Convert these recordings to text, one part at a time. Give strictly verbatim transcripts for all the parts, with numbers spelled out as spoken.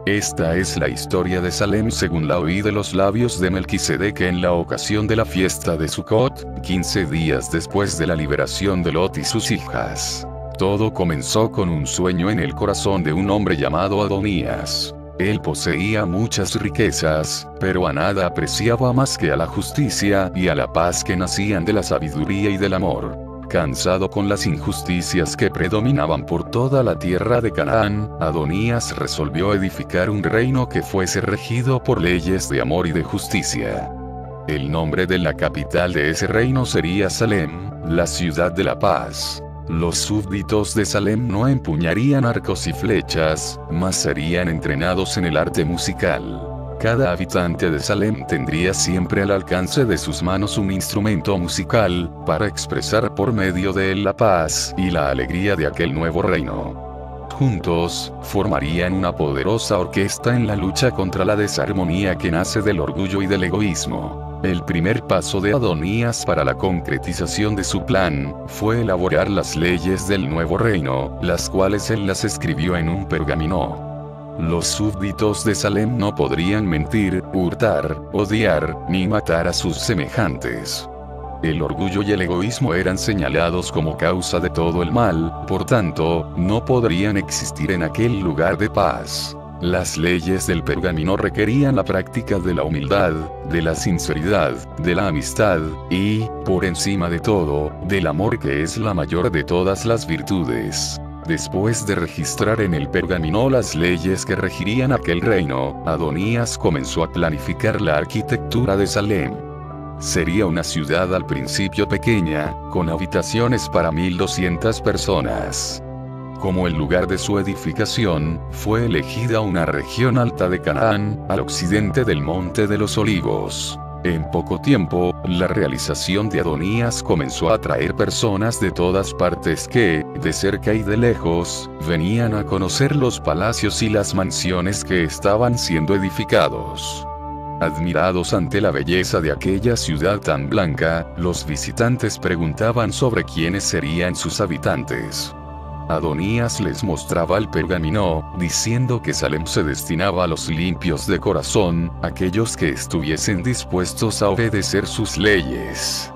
Esta es la historia de Salem según la oí de los labios de Melquisedec en la ocasión de la fiesta de Sukkot, quince días después de la liberación de Lot y sus hijas. Todo comenzó con un sueño en el corazón de un hombre llamado Adonías. Él poseía muchas riquezas, pero a nada apreciaba más que a la justicia y a la paz que nacían de la sabiduría y del amor. Cansado con las injusticias que predominaban por toda la tierra de Canaán, Adonías resolvió edificar un reino que fuese regido por leyes de amor y de justicia. El nombre de la capital de ese reino sería Salem, la ciudad de la paz. Los súbditos de Salem no empuñarían arcos y flechas, mas serían entrenados en el arte musical. Cada habitante de Salem tendría siempre al alcance de sus manos un instrumento musical, para expresar por medio de él la paz y la alegría de aquel nuevo reino. Juntos, formarían una poderosa orquesta en la lucha contra la desarmonía que nace del orgullo y del egoísmo. El primer paso de Adonías para la concretización de su plan, fue elaborar las leyes del nuevo reino, las cuales él las escribió en un pergamino. Los súbditos de Salem no podrían mentir, hurtar, odiar, ni matar a sus semejantes. El orgullo y el egoísmo eran señalados como causa de todo el mal, por tanto, no podrían existir en aquel lugar de paz. Las leyes del pergamino requerían la práctica de la humildad, de la sinceridad, de la amistad, y, por encima de todo, del amor que es la mayor de todas las virtudes. Después de registrar en el pergamino las leyes que regirían aquel reino, Adonías comenzó a planificar la arquitectura de Salem. Sería una ciudad al principio pequeña, con habitaciones para mil doscientas personas. Como el lugar de su edificación, fue elegida una región alta de Canaán, al occidente del Monte de los Olivos. En poco tiempo, la realización de Adonías comenzó a atraer personas de todas partes que, de cerca y de lejos, venían a conocer los palacios y las mansiones que estaban siendo edificados. Admirados ante la belleza de aquella ciudad tan blanca, los visitantes preguntaban sobre quiénes serían sus habitantes. Adonías les mostraba el pergamino, diciendo que Salem se destinaba a los limpios de corazón, aquellos que estuviesen dispuestos a obedecer sus leyes.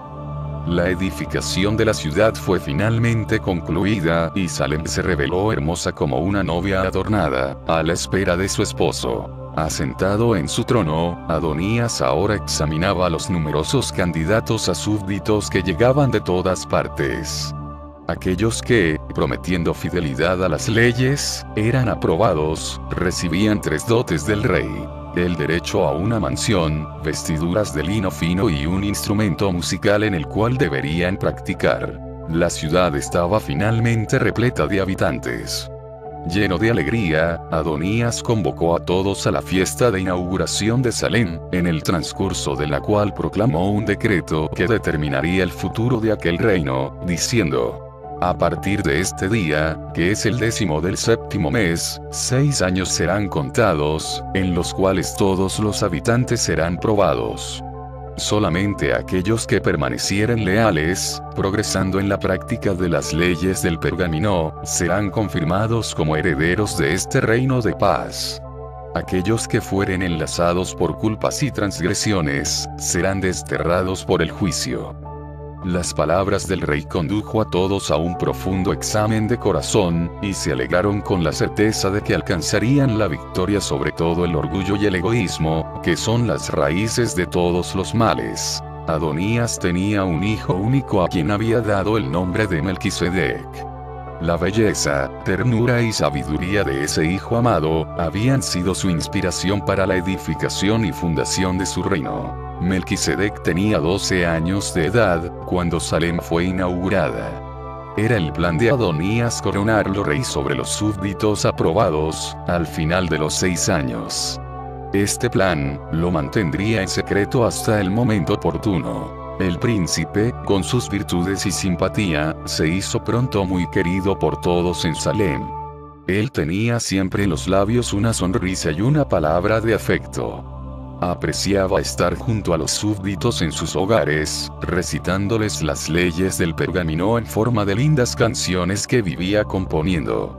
La edificación de la ciudad fue finalmente concluida, y Salem se reveló hermosa como una novia adornada, a la espera de su esposo. Asentado en su trono, Adonías ahora examinaba a los numerosos candidatos a súbditos que llegaban de todas partes. Aquellos que, prometiendo fidelidad a las leyes, eran aprobados, recibían tres dotes del rey: el derecho a una mansión, vestiduras de lino fino y un instrumento musical en el cual deberían practicar. La ciudad estaba finalmente repleta de habitantes. Lleno de alegría, Adonías convocó a todos a la fiesta de inauguración de Salem, en el transcurso de la cual proclamó un decreto que determinaría el futuro de aquel reino, diciendo: a partir de este día, que es el décimo del séptimo mes, seis años serán contados, en los cuales todos los habitantes serán probados. Solamente aquellos que permanecieran leales, progresando en la práctica de las leyes del pergamino, serán confirmados como herederos de este reino de paz. Aquellos que fueren enlazados por culpas y transgresiones, serán desterrados por el juicio. Las palabras del rey condujo a todos a un profundo examen de corazón, y se alegraron con la certeza de que alcanzarían la victoria sobre todo el orgullo y el egoísmo, que son las raíces de todos los males. Adonías tenía un hijo único a quien había dado el nombre de Melquisedec. La belleza, ternura y sabiduría de ese hijo amado, habían sido su inspiración para la edificación y fundación de su reino. Melquisedec tenía doce años de edad, cuando Salem fue inaugurada. Era el plan de Adonías coronarlo rey sobre los súbditos aprobados, al final de los seis años. Este plan, lo mantendría en secreto hasta el momento oportuno. El príncipe, con sus virtudes y simpatía, se hizo pronto muy querido por todos en Salem. Él tenía siempre en los labios una sonrisa y una palabra de afecto. Apreciaba estar junto a los súbditos en sus hogares, recitándoles las leyes del pergamino en forma de lindas canciones que vivía componiendo.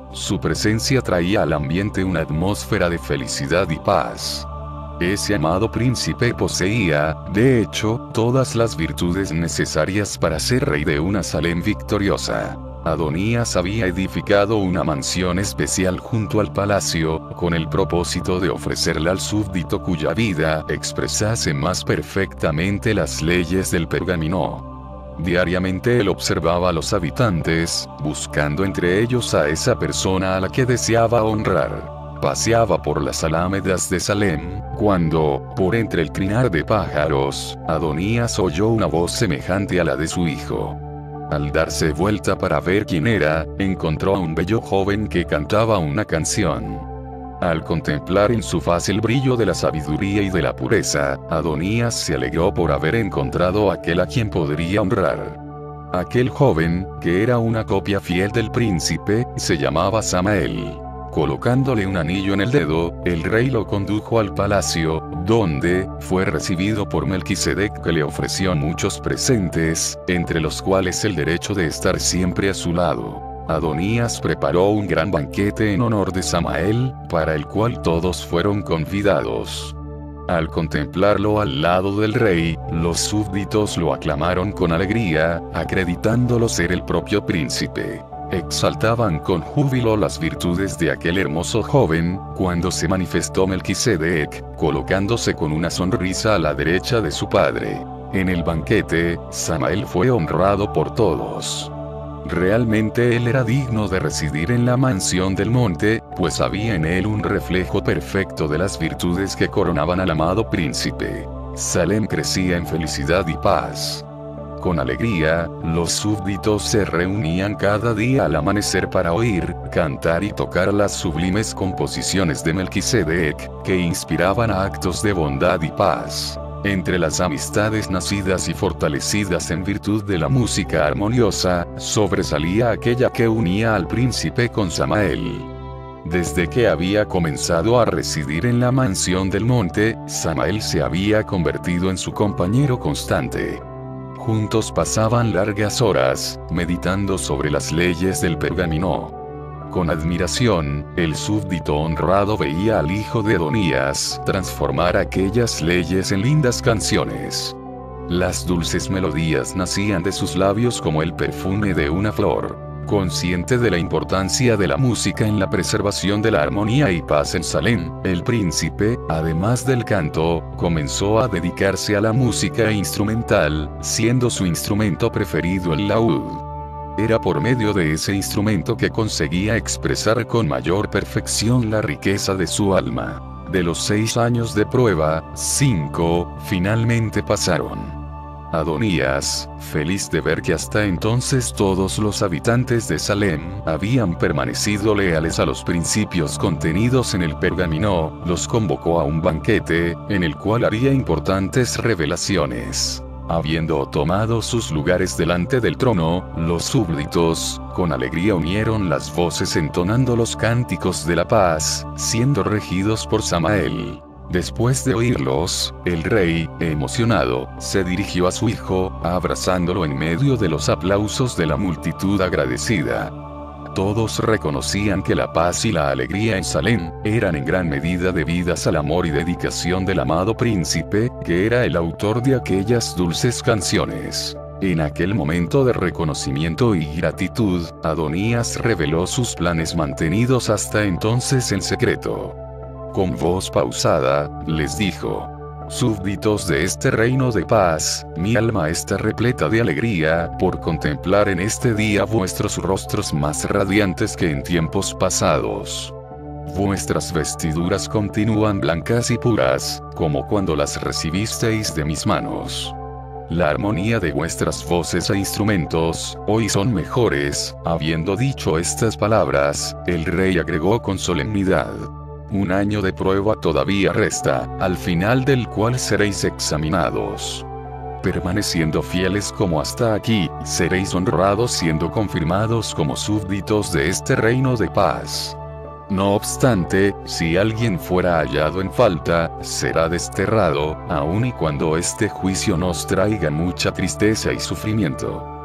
Su presencia traía al ambiente una atmósfera de felicidad y paz. Ese amado príncipe poseía, de hecho, todas las virtudes necesarias para ser rey de una Salem victoriosa. Adonías había edificado una mansión especial junto al palacio, con el propósito de ofrecerle al súbdito cuya vida expresase más perfectamente las leyes del pergamino. Diariamente él observaba a los habitantes, buscando entre ellos a esa persona a la que deseaba honrar. Paseaba por las alámedas de Salem, cuando, por entre el trinar de pájaros, Adonías oyó una voz semejante a la de su hijo. Al darse vuelta para ver quién era, encontró a un bello joven que cantaba una canción. Al contemplar en su faz el brillo de la sabiduría y de la pureza, Adonías se alegró por haber encontrado a aquel a quien podría honrar. Aquel joven, que era una copia fiel del príncipe, se llamaba Samael. Colocándole un anillo en el dedo, el rey lo condujo al palacio, donde fue recibido por Melquisedec, que le ofreció muchos presentes, entre los cuales el derecho de estar siempre a su lado. Adonías preparó un gran banquete en honor de Samael, para el cual todos fueron convidados. Al contemplarlo al lado del rey, los súbditos lo aclamaron con alegría, acreditándolo ser el propio príncipe. Exaltaban con júbilo las virtudes de aquel hermoso joven, cuando se manifestó Melquisedec, colocándose con una sonrisa a la derecha de su padre. En el banquete, Samael fue honrado por todos. Realmente él era digno de residir en la mansión del monte, pues había en él un reflejo perfecto de las virtudes que coronaban al amado príncipe. Salem crecía en felicidad y paz. Con alegría, los súbditos se reunían cada día al amanecer para oír, cantar y tocar las sublimes composiciones de Melquisedec, que inspiraban a actos de bondad y paz. Entre las amistades nacidas y fortalecidas en virtud de la música armoniosa, sobresalía aquella que unía al príncipe con Samael. Desde que había comenzado a residir en la mansión del monte, Samael se había convertido en su compañero constante. Juntos pasaban largas horas, meditando sobre las leyes del pergamino. Con admiración, el súbdito honrado veía al hijo de Adonías transformar aquellas leyes en lindas canciones. Las dulces melodías nacían de sus labios como el perfume de una flor. Consciente de la importancia de la música en la preservación de la armonía y paz en Salem, el príncipe, además del canto, comenzó a dedicarse a la música instrumental, siendo su instrumento preferido el laúd. Era por medio de ese instrumento que conseguía expresar con mayor perfección la riqueza de su alma. De los seis años de prueba, cinco, finalmente pasaron. Adonías, feliz de ver que hasta entonces todos los habitantes de Salem habían permanecido leales a los principios contenidos en el pergamino, los convocó a un banquete, en el cual haría importantes revelaciones. Habiendo tomado sus lugares delante del trono, los súbditos, con alegría unieron las voces entonando los cánticos de la paz, siendo regidos por Samael. Después de oírlos, el rey, emocionado, se dirigió a su hijo, abrazándolo en medio de los aplausos de la multitud agradecida. Todos reconocían que la paz y la alegría en Salem eran en gran medida debidas al amor y dedicación del amado príncipe, que era el autor de aquellas dulces canciones. En aquel momento de reconocimiento y gratitud, Adonías reveló sus planes mantenidos hasta entonces en secreto. Con voz pausada, les dijo: súbditos de este reino de paz, mi alma está repleta de alegría por contemplar en este día vuestros rostros más radiantes que en tiempos pasados. Vuestras vestiduras continúan blancas y puras, como cuando las recibisteis de mis manos. La armonía de vuestras voces e instrumentos, hoy son mejores. Habiendo dicho estas palabras, el rey agregó con solemnidad: un año de prueba todavía resta, al final del cual seréis examinados. Permaneciendo fieles como hasta aquí, seréis honrados siendo confirmados como súbditos de este reino de paz. No obstante, si alguien fuera hallado en falta, será desterrado, aun y cuando este juicio nos traiga mucha tristeza y sufrimiento.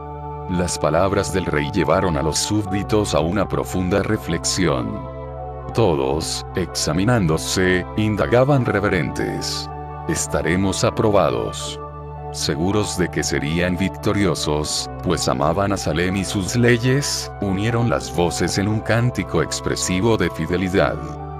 Las palabras del rey llevaron a los súbditos a una profunda reflexión. Todos, examinándose, indagaban reverentes: ¿estaremos aprobados? Seguros de que serían victoriosos, pues amaban a Salem y sus leyes, unieron las voces en un cántico expresivo de fidelidad.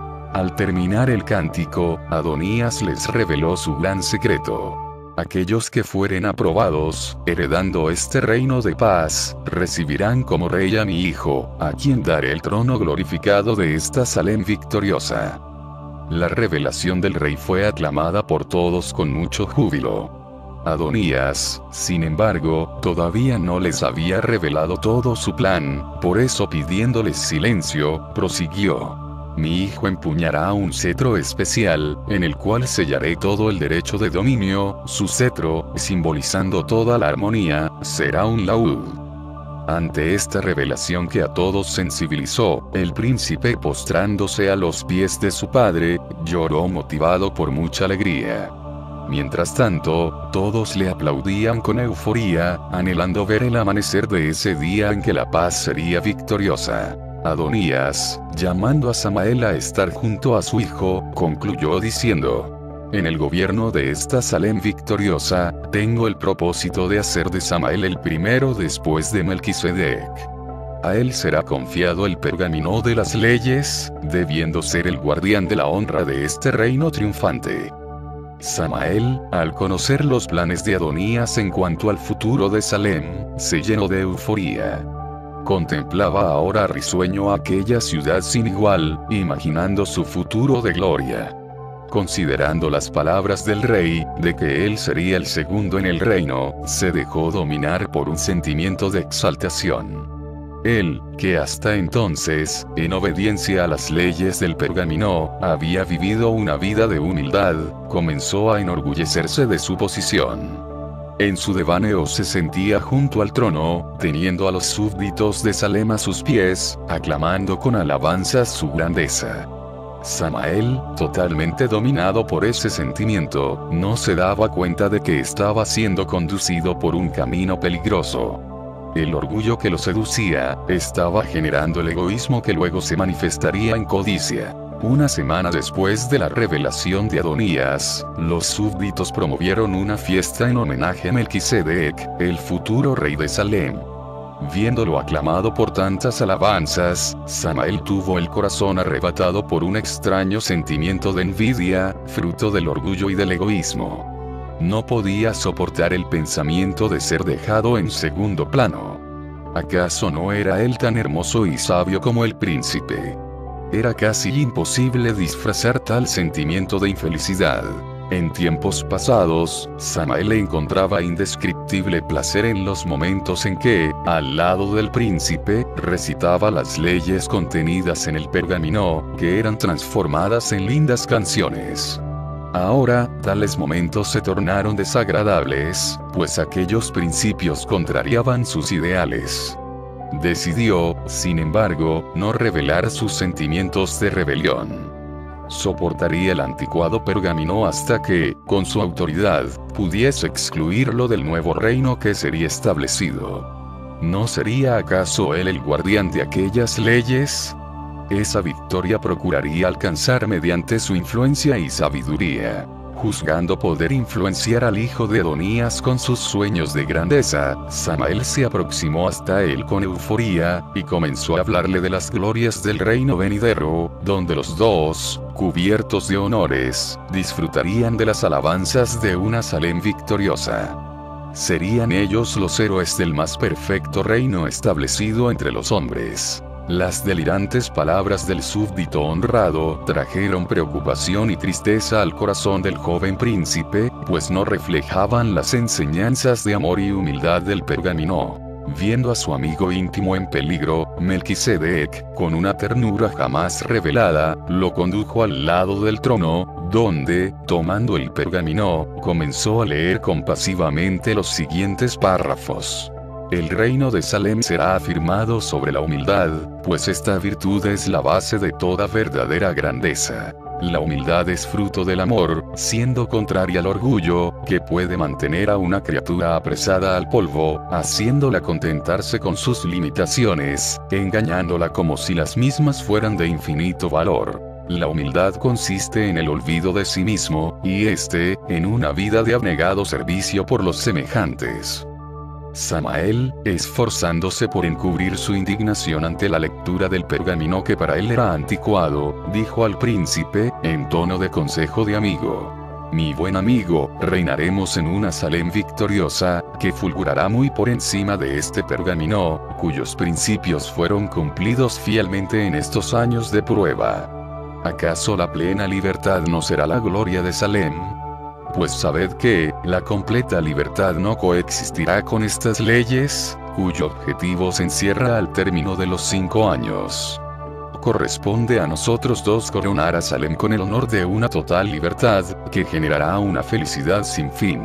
Al terminar el cántico, Adonías les reveló su gran secreto. Aquellos que fueren aprobados, heredando este reino de paz, recibirán como rey a mi hijo, a quien daré el trono glorificado de esta Salem victoriosa. La revelación del rey fue aclamada por todos con mucho júbilo. Adonías, sin embargo, todavía no les había revelado todo su plan, por eso pidiéndoles silencio, prosiguió: mi hijo empuñará un cetro especial, en el cual sellaré todo el derecho de dominio, su cetro, simbolizando toda la armonía, será un laúd. Ante esta revelación que a todos sensibilizó, el príncipe, postrándose a los pies de su padre, lloró motivado por mucha alegría. Mientras tanto, todos le aplaudían con euforía, anhelando ver el amanecer de ese día en que la paz sería victoriosa. Adonías, llamando a Samael a estar junto a su hijo, concluyó diciendo: en el gobierno de esta Salem victoriosa, tengo el propósito de hacer de Samael el primero después de Melquisedec. A él será confiado el pergamino de las leyes, debiendo ser el guardián de la honra de este reino triunfante. Samael, al conocer los planes de Adonías en cuanto al futuro de Salem, se llenó de euforía. Contemplaba ahora risueño aquella ciudad sin igual, imaginando su futuro de gloria. Considerando las palabras del rey, de que él sería el segundo en el reino, se dejó dominar por un sentimiento de exaltación. Él, que hasta entonces, en obediencia a las leyes del pergamino, había vivido una vida de humildad, comenzó a enorgullecerse de su posición. En su devaneo se sentía junto al trono, teniendo a los súbditos de Salem a sus pies, aclamando con alabanzas su grandeza. Samael, totalmente dominado por ese sentimiento, no se daba cuenta de que estaba siendo conducido por un camino peligroso. El orgullo que lo seducía, estaba generando el egoísmo que luego se manifestaría en codicia. Una semana después de la revelación de Adonías, los súbditos promovieron una fiesta en homenaje a Melquisedec, el futuro rey de Salem. Viéndolo aclamado por tantas alabanzas, Samael tuvo el corazón arrebatado por un extraño sentimiento de envidia, fruto del orgullo y del egoísmo. No podía soportar el pensamiento de ser dejado en segundo plano. ¿Acaso no era él tan hermoso y sabio como el príncipe? Era casi imposible disfrazar tal sentimiento de infelicidad. En tiempos pasados, Samael encontraba indescriptible placer en los momentos en que, al lado del príncipe, recitaba las leyes contenidas en el pergamino, que eran transformadas en lindas canciones. Ahora, tales momentos se tornaron desagradables, pues aquellos principios contrariaban sus ideales. Decidió, sin embargo, no revelar sus sentimientos de rebelión. Soportaría el anticuado pergamino hasta que, con su autoridad, pudiese excluirlo del nuevo reino que sería establecido. ¿No sería acaso él el guardián de aquellas leyes? Esa victoria procuraría alcanzar mediante su influencia y sabiduría. Juzgando poder influenciar al hijo de Adonías con sus sueños de grandeza, Samael se aproximó hasta él con euforía, y comenzó a hablarle de las glorias del reino venidero, donde los dos, cubiertos de honores, disfrutarían de las alabanzas de una Salem victoriosa. Serían ellos los héroes del más perfecto reino establecido entre los hombres. Las delirantes palabras del súbdito honrado trajeron preocupación y tristeza al corazón del joven príncipe, pues no reflejaban las enseñanzas de amor y humildad del pergamino. Viendo a su amigo íntimo en peligro, Melquisedec, con una ternura jamás revelada, lo condujo al lado del trono, donde, tomando el pergamino, comenzó a leer compasivamente los siguientes párrafos. El reino de Salem será afirmado sobre la humildad, pues esta virtud es la base de toda verdadera grandeza. La humildad es fruto del amor, siendo contraria al orgullo, que puede mantener a una criatura apresada al polvo, haciéndola contentarse con sus limitaciones, engañándola como si las mismas fueran de infinito valor. La humildad consiste en el olvido de sí mismo, y este, en una vida de abnegado servicio por los semejantes. Samael, esforzándose por encubrir su indignación ante la lectura del pergamino que para él era anticuado, dijo al príncipe, en tono de consejo de amigo: mi buen amigo, reinaremos en una Salem victoriosa, que fulgurará muy por encima de este pergamino, cuyos principios fueron cumplidos fielmente en estos años de prueba. ¿Acaso la plena libertad no será la gloria de Salem? Pues sabed que, la completa libertad no coexistirá con estas leyes, cuyo objetivo se encierra al término de los cinco años. Corresponde a nosotros dos coronar a Salem con el honor de una total libertad, que generará una felicidad sin fin.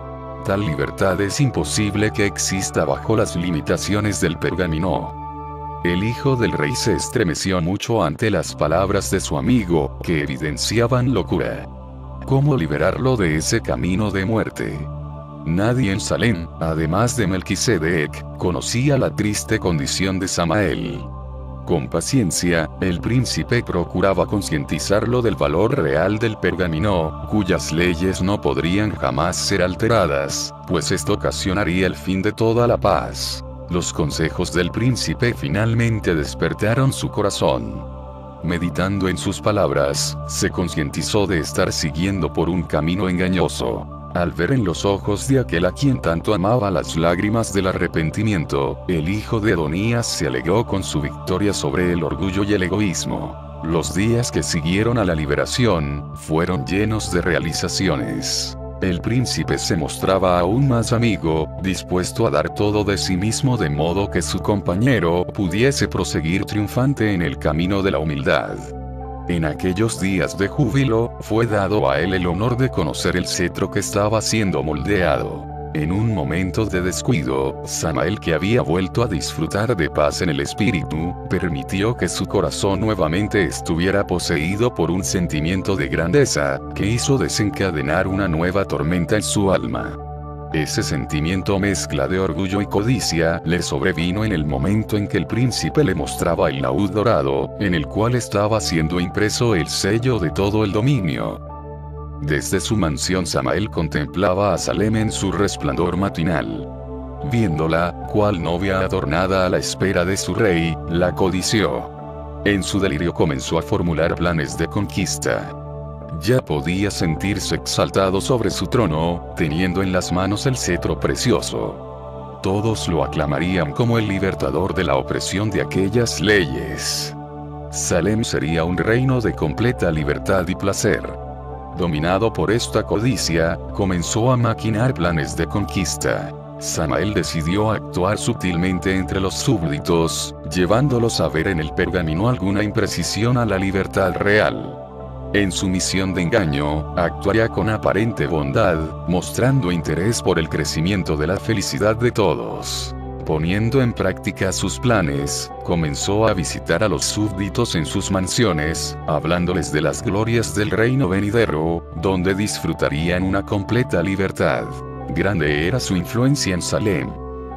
Tal libertad es imposible que exista bajo las limitaciones del pergamino. El hijo del rey se estremeció mucho ante las palabras de su amigo, que evidenciaban locura. ¿Cómo liberarlo de ese camino de muerte? Nadie en Salem, además de Melquisedec, conocía la triste condición de Samael. Con paciencia, el príncipe procuraba concientizarlo del valor real del pergamino, cuyas leyes no podrían jamás ser alteradas, pues esto ocasionaría el fin de toda la paz. Los consejos del príncipe finalmente despertaron su corazón. Meditando en sus palabras, se concientizó de estar siguiendo por un camino engañoso. Al ver en los ojos de aquel a quien tanto amaba las lágrimas del arrepentimiento, el hijo de Adonías se alegró con su victoria sobre el orgullo y el egoísmo. Los días que siguieron a la liberación, fueron llenos de realizaciones. El príncipe se mostraba aún más amigo, dispuesto a dar todo de sí mismo de modo que su compañero pudiese proseguir triunfante en el camino de la humildad. En aquellos días de júbilo, fue dado a él el honor de conocer el cetro que estaba siendo moldeado. En un momento de descuido, Samael, que había vuelto a disfrutar de paz en el espíritu, permitió que su corazón nuevamente estuviera poseído por un sentimiento de grandeza, que hizo desencadenar una nueva tormenta en su alma. Ese sentimiento, mezcla de orgullo y codicia, le sobrevino en el momento en que el príncipe le mostraba el laúd dorado, en el cual estaba siendo impreso el sello de todo el dominio. Desde su mansión Samael contemplaba a Salem en su resplandor matinal. Viéndola, cual novia adornada a la espera de su rey, la codició. En su delirio comenzó a formular planes de conquista. Ya podía sentirse exaltado sobre su trono, teniendo en las manos el cetro precioso. Todos lo aclamarían como el libertador de la opresión de aquellas leyes. Salem sería un reino de completa libertad y placer. Dominado por esta codicia, comenzó a maquinar planes de conquista. Samael decidió actuar sutilmente entre los súbditos, llevándolos a ver en el pergamino alguna imprecisión a la libertad real. En su misión de engaño, actuaría con aparente bondad, mostrando interés por el crecimiento de la felicidad de todos. Poniendo en práctica sus planes, comenzó a visitar a los súbditos en sus mansiones, hablándoles de las glorias del reino venidero, donde disfrutarían una completa libertad. Grande era su influencia en Salem.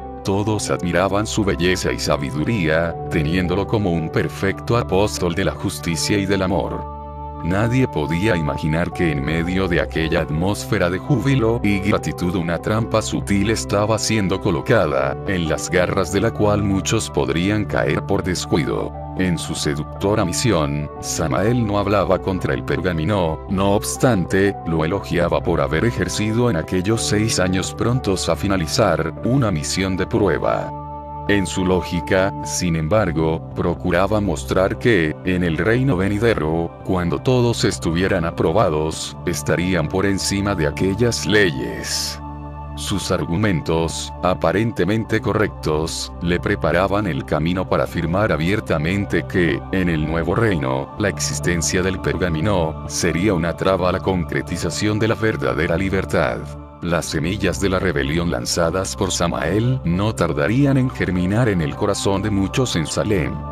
Todos admiraban su belleza y sabiduría, teniéndolo como un perfecto apóstol de la justicia y del amor. Nadie podía imaginar que en medio de aquella atmósfera de júbilo y gratitud una trampa sutil estaba siendo colocada, en las garras de la cual muchos podrían caer por descuido. En su seductora misión, Samael no hablaba contra el pergamino, no obstante, lo elogiaba por haber ejercido en aquellos seis años prontos a finalizar, una misión de prueba. En su lógica, sin embargo, procuraba mostrar que, en el reino venidero, cuando todos estuvieran aprobados, estarían por encima de aquellas leyes. Sus argumentos, aparentemente correctos, le preparaban el camino para afirmar abiertamente que, en el nuevo reino, la existencia del pergamino sería una traba a la concretización de la verdadera libertad. Las semillas de la rebelión lanzadas por Samael no tardarían en germinar en el corazón de muchos en Salem.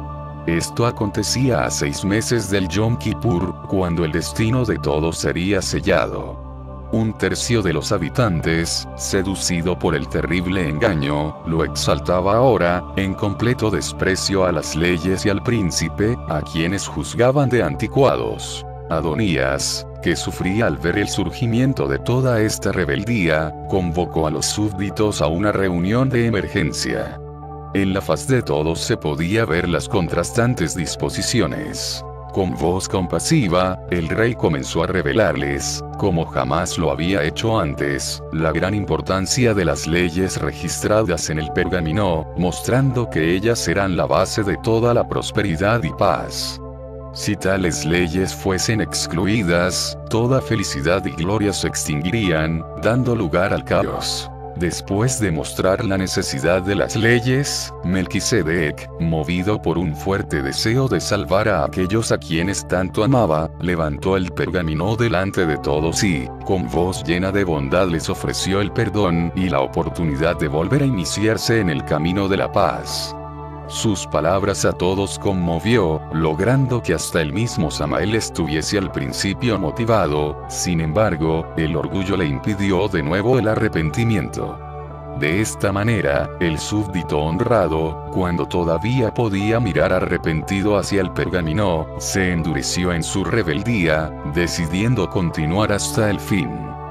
Esto acontecía a seis meses del Yom Kippur, cuando el destino de todos sería sellado. Un tercio de los habitantes, seducido por el terrible engaño, lo exaltaba ahora, en completo desprecio a las leyes y al príncipe, a quienes juzgaban de anticuados. Adonías, que sufría al ver el surgimiento de toda esta rebeldía, convocó a los súbditos a una reunión de emergencia. En la faz de todos se podía ver las contrastantes disposiciones. Con voz compasiva, el rey comenzó a revelarles, como jamás lo había hecho antes, la gran importancia de las leyes registradas en el pergamino, mostrando que ellas eran la base de toda la prosperidad y paz. Si tales leyes fuesen excluidas, toda felicidad y gloria se extinguirían, dando lugar al caos. Después de mostrar la necesidad de las leyes, Melquisedec, movido por un fuerte deseo de salvar a aquellos a quienes tanto amaba, levantó el pergamino delante de todos y, con voz llena de bondad, les ofreció el perdón y la oportunidad de volver a iniciarse en el camino de la paz. Sus palabras a todos conmovió, logrando que hasta el mismo Samael estuviese al principio motivado. Sin embargo, el orgullo le impidió de nuevo el arrepentimiento. De esta manera, el súbdito honrado, cuando todavía podía mirar arrepentido hacia el pergamino, se endureció en su rebeldía, decidiendo continuar hasta el fin.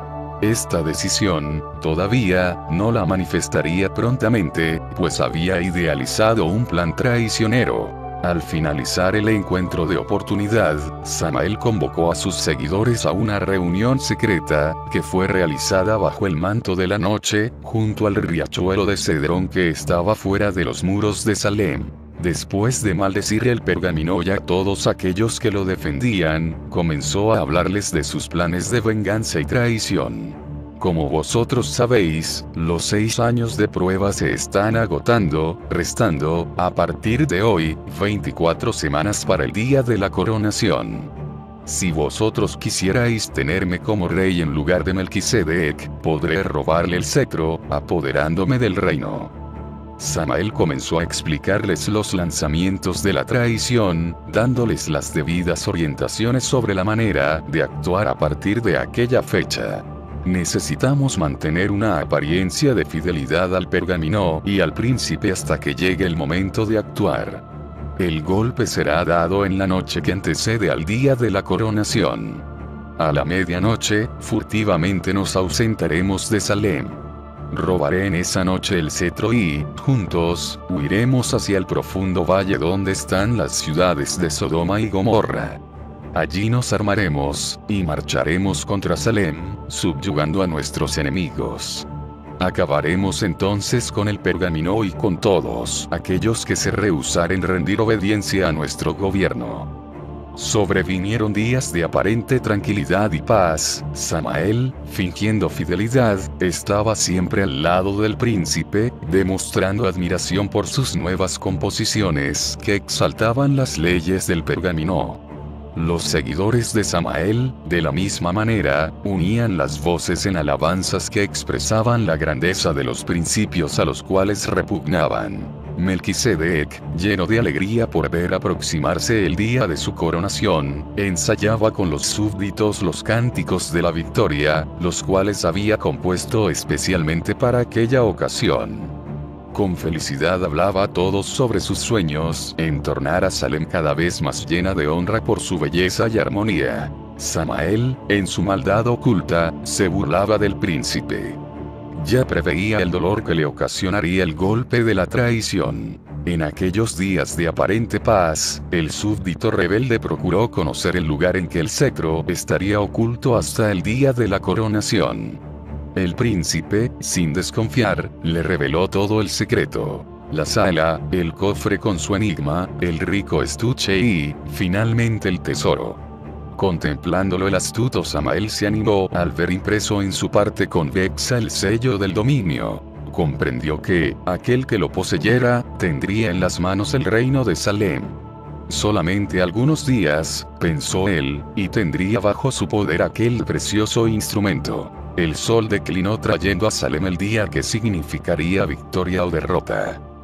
Esta decisión, todavía, no la manifestaría prontamente, pues había idealizado un plan traicionero. Al finalizar el encuentro de oportunidad, Samael convocó a sus seguidores a una reunión secreta, que fue realizada bajo el manto de la noche, junto al riachuelo de Cedrón que estaba fuera de los muros de Salem. Después de maldecir el pergamino y a todos aquellos que lo defendían, comenzó a hablarles de sus planes de venganza y traición. Como vosotros sabéis, los seis años de prueba se están agotando, restando, a partir de hoy, veinticuatro semanas para el día de la coronación. Si vosotros quisierais tenerme como rey en lugar de Melquisedec, podré robarle el cetro, apoderándome del reino. Samael comenzó a explicarles los lanzamientos de la traición, dándoles las debidas orientaciones sobre la manera de actuar a partir de aquella fecha. Necesitamos mantener una apariencia de fidelidad al pergamino y al príncipe hasta que llegue el momento de actuar. El golpe será dado en la noche que antecede al día de la coronación. A la medianoche, furtivamente nos ausentaremos de Salem. Robaré en esa noche el cetro y, juntos, huiremos hacia el profundo valle donde están las ciudades de Sodoma y Gomorra. Allí nos armaremos, y marcharemos contra Salem, subyugando a nuestros enemigos. Acabaremos entonces con el pergamino y con todos aquellos que se rehusaren rendir obediencia a nuestro gobierno. Sobrevinieron días de aparente tranquilidad y paz. Samael, fingiendo fidelidad, estaba siempre al lado del príncipe, demostrando admiración por sus nuevas composiciones que exaltaban las leyes del pergamino. Los seguidores de Samael, de la misma manera, unían las voces en alabanzas que expresaban la grandeza de los principios a los cuales repugnaban. Melquisedec, lleno de alegría por ver aproximarse el día de su coronación, ensayaba con los súbditos los cánticos de la victoria, los cuales había compuesto especialmente para aquella ocasión. Con felicidad hablaba a todos sobre sus sueños, en tornar a Salem cada vez más llena de honra por su belleza y armonía. Samael, en su maldad oculta, se burlaba del príncipe. Ya preveía el dolor que le ocasionaría el golpe de la traición. En aquellos días de aparente paz, el súbdito rebelde procuró conocer el lugar en que el cetro estaría oculto hasta el día de la coronación. El príncipe, sin desconfiar, le reveló todo el secreto. La sala, el cofre con su enigma, el rico estuche y, finalmente el tesoro. Contemplándolo el astuto Samael se animó al ver impreso en su parte convexa el sello del dominio. Comprendió que, aquel que lo poseyera, tendría en las manos el reino de Salem. Solamente algunos días, pensó él, y tendría bajo su poder aquel precioso instrumento. El sol declinó trayendo a Salem el día que significaría victoria o derrota.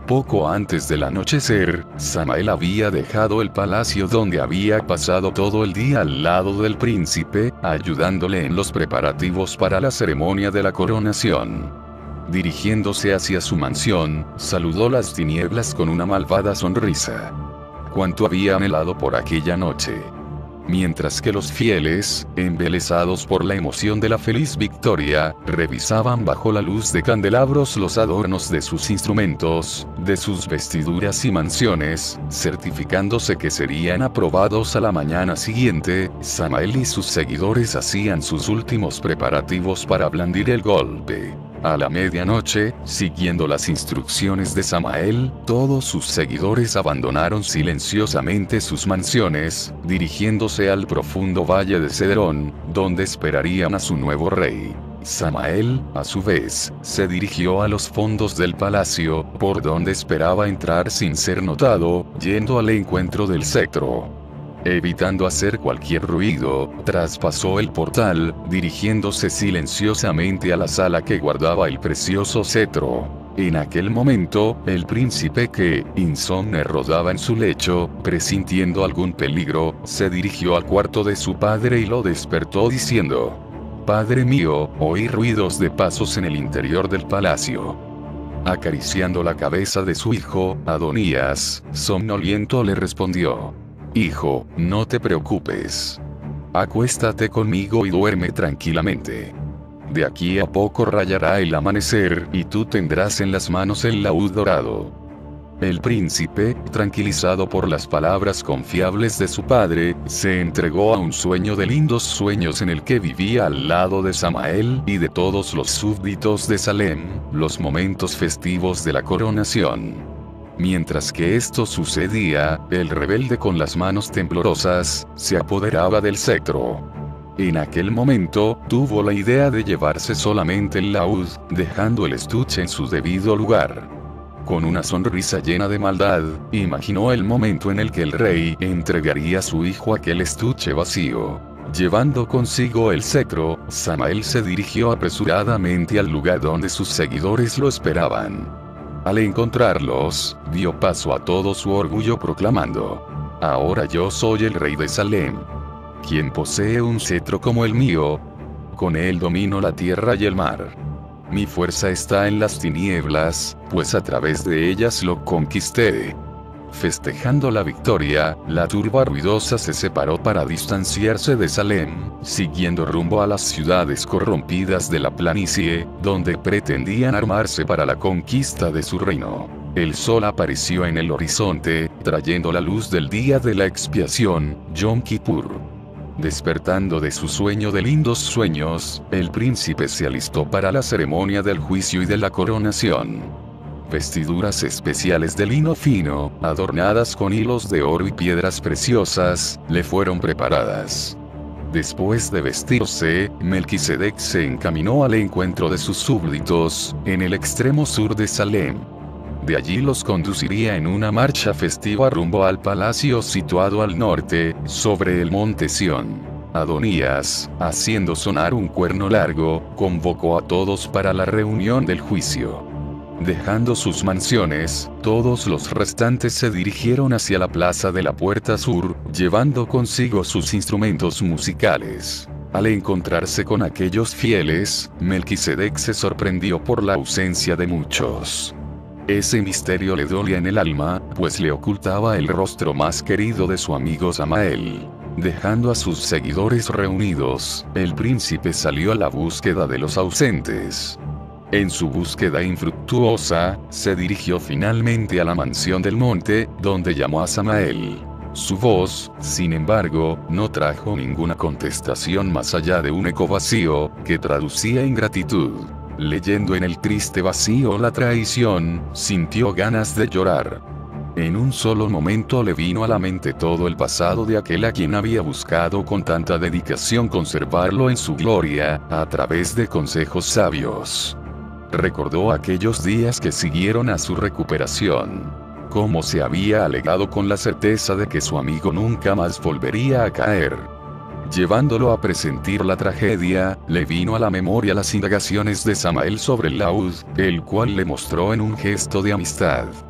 Poco antes del anochecer, Samael había dejado el palacio donde había pasado todo el día al lado del príncipe, ayudándole en los preparativos para la ceremonia de la coronación. Dirigiéndose hacia su mansión, saludó las tinieblas con una malvada sonrisa. Cuánto había anhelado por aquella noche. Mientras que los fieles, embelesados por la emoción de la feliz victoria, revisaban bajo la luz de candelabros los adornos de sus instrumentos, de sus vestiduras y mansiones, certificándose que serían aprobados a la mañana siguiente, Samael y sus seguidores hacían sus últimos preparativos para blandir el golpe. A la medianoche, siguiendo las instrucciones de Samael, todos sus seguidores abandonaron silenciosamente sus mansiones, dirigiéndose al profundo valle de Cedrón, donde esperarían a su nuevo rey. Samael, a su vez, se dirigió a los fondos del palacio, por donde esperaba entrar sin ser notado, yendo al encuentro del cetro. Evitando hacer cualquier ruido, traspasó el portal, dirigiéndose silenciosamente a la sala que guardaba el precioso cetro. En aquel momento, el príncipe que, insomne, rodaba en su lecho, presintiendo algún peligro, se dirigió al cuarto de su padre y lo despertó diciendo: «Padre mío, oí ruidos de pasos en el interior del palacio». Acariciando la cabeza de su hijo, Adonías, somnoliento, le respondió: «Hijo, no te preocupes. Acuéstate conmigo y duerme tranquilamente. De aquí a poco rayará el amanecer y tú tendrás en las manos el laúd dorado». El príncipe, tranquilizado por las palabras confiables de su padre, se entregó a un sueño de lindos sueños en el que vivía al lado de Samael y de todos los súbditos de Salem, los momentos festivos de la coronación. Mientras que esto sucedía, el rebelde con las manos temblorosas, se apoderaba del cetro. En aquel momento, tuvo la idea de llevarse solamente el laúd, dejando el estuche en su debido lugar. Con una sonrisa llena de maldad, imaginó el momento en el que el rey entregaría a su hijo aquel estuche vacío. Llevando consigo el cetro, Samael se dirigió apresuradamente al lugar donde sus seguidores lo esperaban. Al encontrarlos, dio paso a todo su orgullo proclamando: «Ahora yo soy el rey de Salem, quien posee un cetro como el mío. Con él domino la tierra y el mar. Mi fuerza está en las tinieblas, pues a través de ellas lo conquisté». Festejando la victoria, la turba ruidosa se separó para distanciarse de Salem, siguiendo rumbo a las ciudades corrompidas de la planicie, donde pretendían armarse para la conquista de su reino. El sol apareció en el horizonte, trayendo la luz del día de la expiación, Yom Kippur. Despertando de su sueño de lindos sueños, el príncipe se alistó para la ceremonia del juicio y de la coronación. Vestiduras especiales de lino fino, adornadas con hilos de oro y piedras preciosas, le fueron preparadas. Después de vestirse, Melquisedec se encaminó al encuentro de sus súbditos, en el extremo sur de Salem. De allí los conduciría en una marcha festiva rumbo al palacio situado al norte, sobre el monte Sión. Adonías, haciendo sonar un cuerno largo, convocó a todos para la reunión del juicio. Dejando sus mansiones, todos los restantes se dirigieron hacia la plaza de la Puerta Sur, llevando consigo sus instrumentos musicales. Al encontrarse con aquellos fieles, Melquisedec se sorprendió por la ausencia de muchos. Ese misterio le dolía en el alma, pues le ocultaba el rostro más querido de su amigo Samael. Dejando a sus seguidores reunidos, el príncipe salió a la búsqueda de los ausentes. En su búsqueda infructuosa, se dirigió finalmente a la mansión del monte, donde llamó a Samael. Su voz, sin embargo, no trajo ninguna contestación más allá de un eco vacío, que traducía ingratitud. Leyendo en el triste vacío la traición, sintió ganas de llorar. En un solo momento le vino a la mente todo el pasado de aquel a quien había buscado con tanta dedicación conservarlo en su gloria, a través de consejos sabios. Recordó aquellos días que siguieron a su recuperación. Cómo se había alegado con la certeza de que su amigo nunca más volvería a caer. Llevándolo a presentir la tragedia, le vino a la memoria las indagaciones de Samael sobre el laúd, el cual le mostró en un gesto de amistad.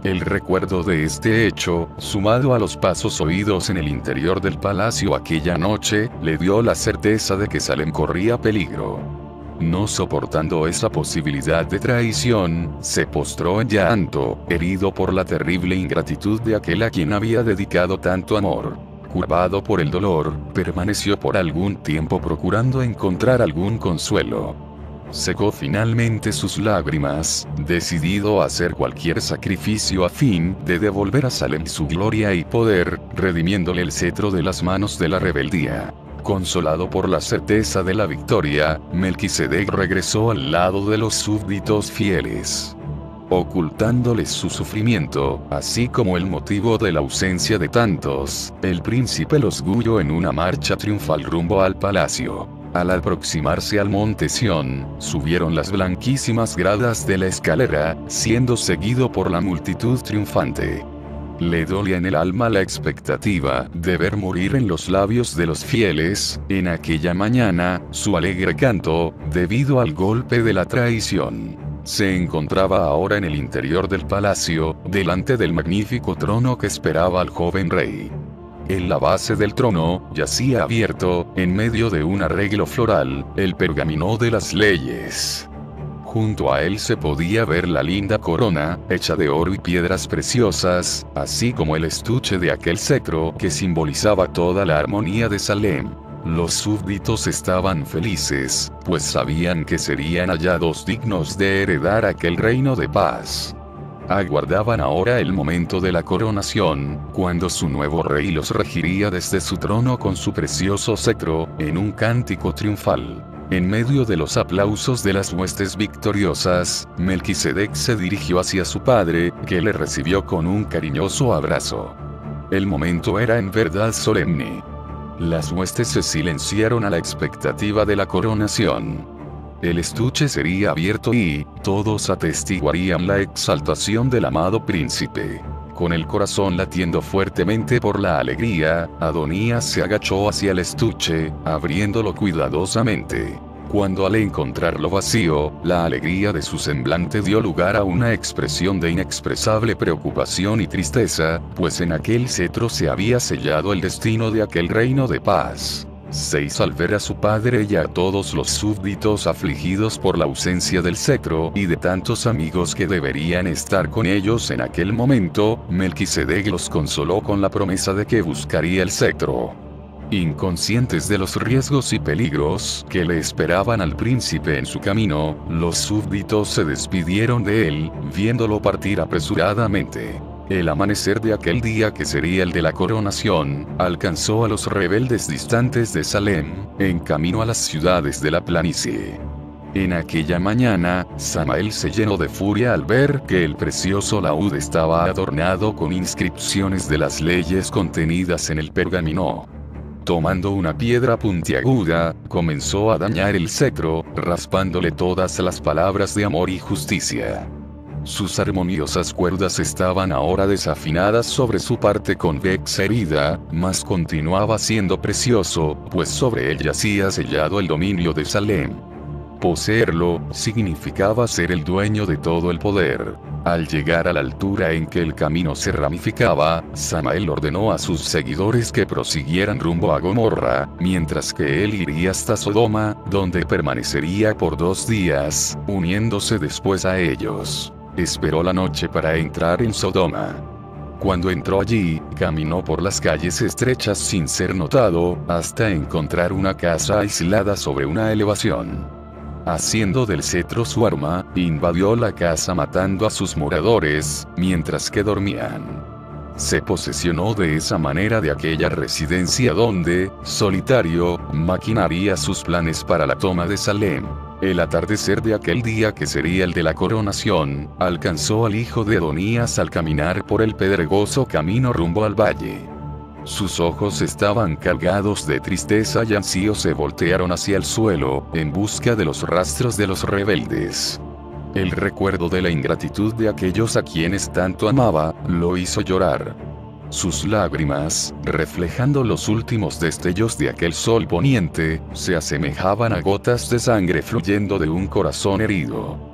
El recuerdo de este hecho, sumado a los pasos oídos en el interior del palacio aquella noche, le dio la certeza de que Salem corría peligro. No soportando esa posibilidad de traición, se postró en llanto, herido por la terrible ingratitud de aquel a quien había dedicado tanto amor. Curvado por el dolor, permaneció por algún tiempo procurando encontrar algún consuelo. Secó finalmente sus lágrimas, decidido a hacer cualquier sacrificio a fin de devolver a Salem su gloria y poder, redimiéndole el cetro de las manos de la rebeldía. Consolado por la certeza de la victoria, Melquisedec regresó al lado de los súbditos fieles, ocultándoles su sufrimiento, así como el motivo de la ausencia de tantos. El príncipe los guió en una marcha triunfal rumbo al palacio. Al aproximarse al monte Sión, subieron las blanquísimas gradas de la escalera, siendo seguido por la multitud triunfante. Le dolía en el alma la expectativa de ver morir en los labios de los fieles, en aquella mañana, su alegre canto, debido al golpe de la traición. Se encontraba ahora en el interior del palacio, delante del magnífico trono que esperaba al joven rey. En la base del trono, yacía abierto, en medio de un arreglo floral, el pergamino de las leyes. Junto a él se podía ver la linda corona, hecha de oro y piedras preciosas, así como el estuche de aquel cetro que simbolizaba toda la armonía de Salem. Los súbditos estaban felices, pues sabían que serían hallados dignos de heredar aquel reino de paz. Aguardaban ahora el momento de la coronación, cuando su nuevo rey los regiría desde su trono con su precioso cetro, en un cántico triunfal. En medio de los aplausos de las huestes victoriosas, Melquisedec se dirigió hacia su padre, que le recibió con un cariñoso abrazo. El momento era en verdad solemne. Las huestes se silenciaron a la expectativa de la coronación. El estuche sería abierto y todos atestiguarían la exaltación del amado príncipe. Con el corazón latiendo fuertemente por la alegría, Adonías se agachó hacia el estuche, abriéndolo cuidadosamente. Cuando al encontrarlo vacío, la alegría de su semblante dio lugar a una expresión de inexpresable preocupación y tristeza, pues en aquel cetro se había sellado el destino de aquel reino de paz. seis Al ver a su padre y a todos los súbditos afligidos por la ausencia del cetro y de tantos amigos que deberían estar con ellos en aquel momento, Melquisedec los consoló con la promesa de que buscaría el cetro. Inconscientes de los riesgos y peligros que le esperaban al príncipe en su camino, los súbditos se despidieron de él, viéndolo partir apresuradamente. El amanecer de aquel día que sería el de la coronación, alcanzó a los rebeldes distantes de Salem, en camino a las ciudades de la planicie. En aquella mañana, Samael se llenó de furia al ver que el precioso laúd estaba adornado con inscripciones de las leyes contenidas en el pergamino. Tomando una piedra puntiaguda, comenzó a dañar el cetro, raspándole todas las palabras de amor y justicia. Sus armoniosas cuerdas estaban ahora desafinadas sobre su parte convexa herida, mas continuaba siendo precioso, pues sobre él yacía sellado el dominio de Salem. Poseerlo, significaba ser el dueño de todo el poder. Al llegar a la altura en que el camino se ramificaba, Samael ordenó a sus seguidores que prosiguieran rumbo a Gomorra, mientras que él iría hasta Sodoma, donde permanecería por dos días, uniéndose después a ellos. Esperó la noche para entrar en Sodoma. Cuando entró allí, caminó por las calles estrechas sin ser notado, hasta encontrar una casa aislada sobre una elevación. Haciendo del cetro su arma, invadió la casa matando a sus moradores, mientras que dormían. Se posesionó de esa manera de aquella residencia donde, solitario, maquinaría sus planes para la toma de Salem. El atardecer de aquel día que sería el de la coronación, alcanzó al hijo de Adonías al caminar por el pedregoso camino rumbo al valle. Sus ojos estaban cargados de tristeza y ansío se voltearon hacia el suelo, en busca de los rastros de los rebeldes. El recuerdo de la ingratitud de aquellos a quienes tanto amaba, lo hizo llorar. Sus lágrimas, reflejando los últimos destellos de aquel sol poniente, se asemejaban a gotas de sangre fluyendo de un corazón herido.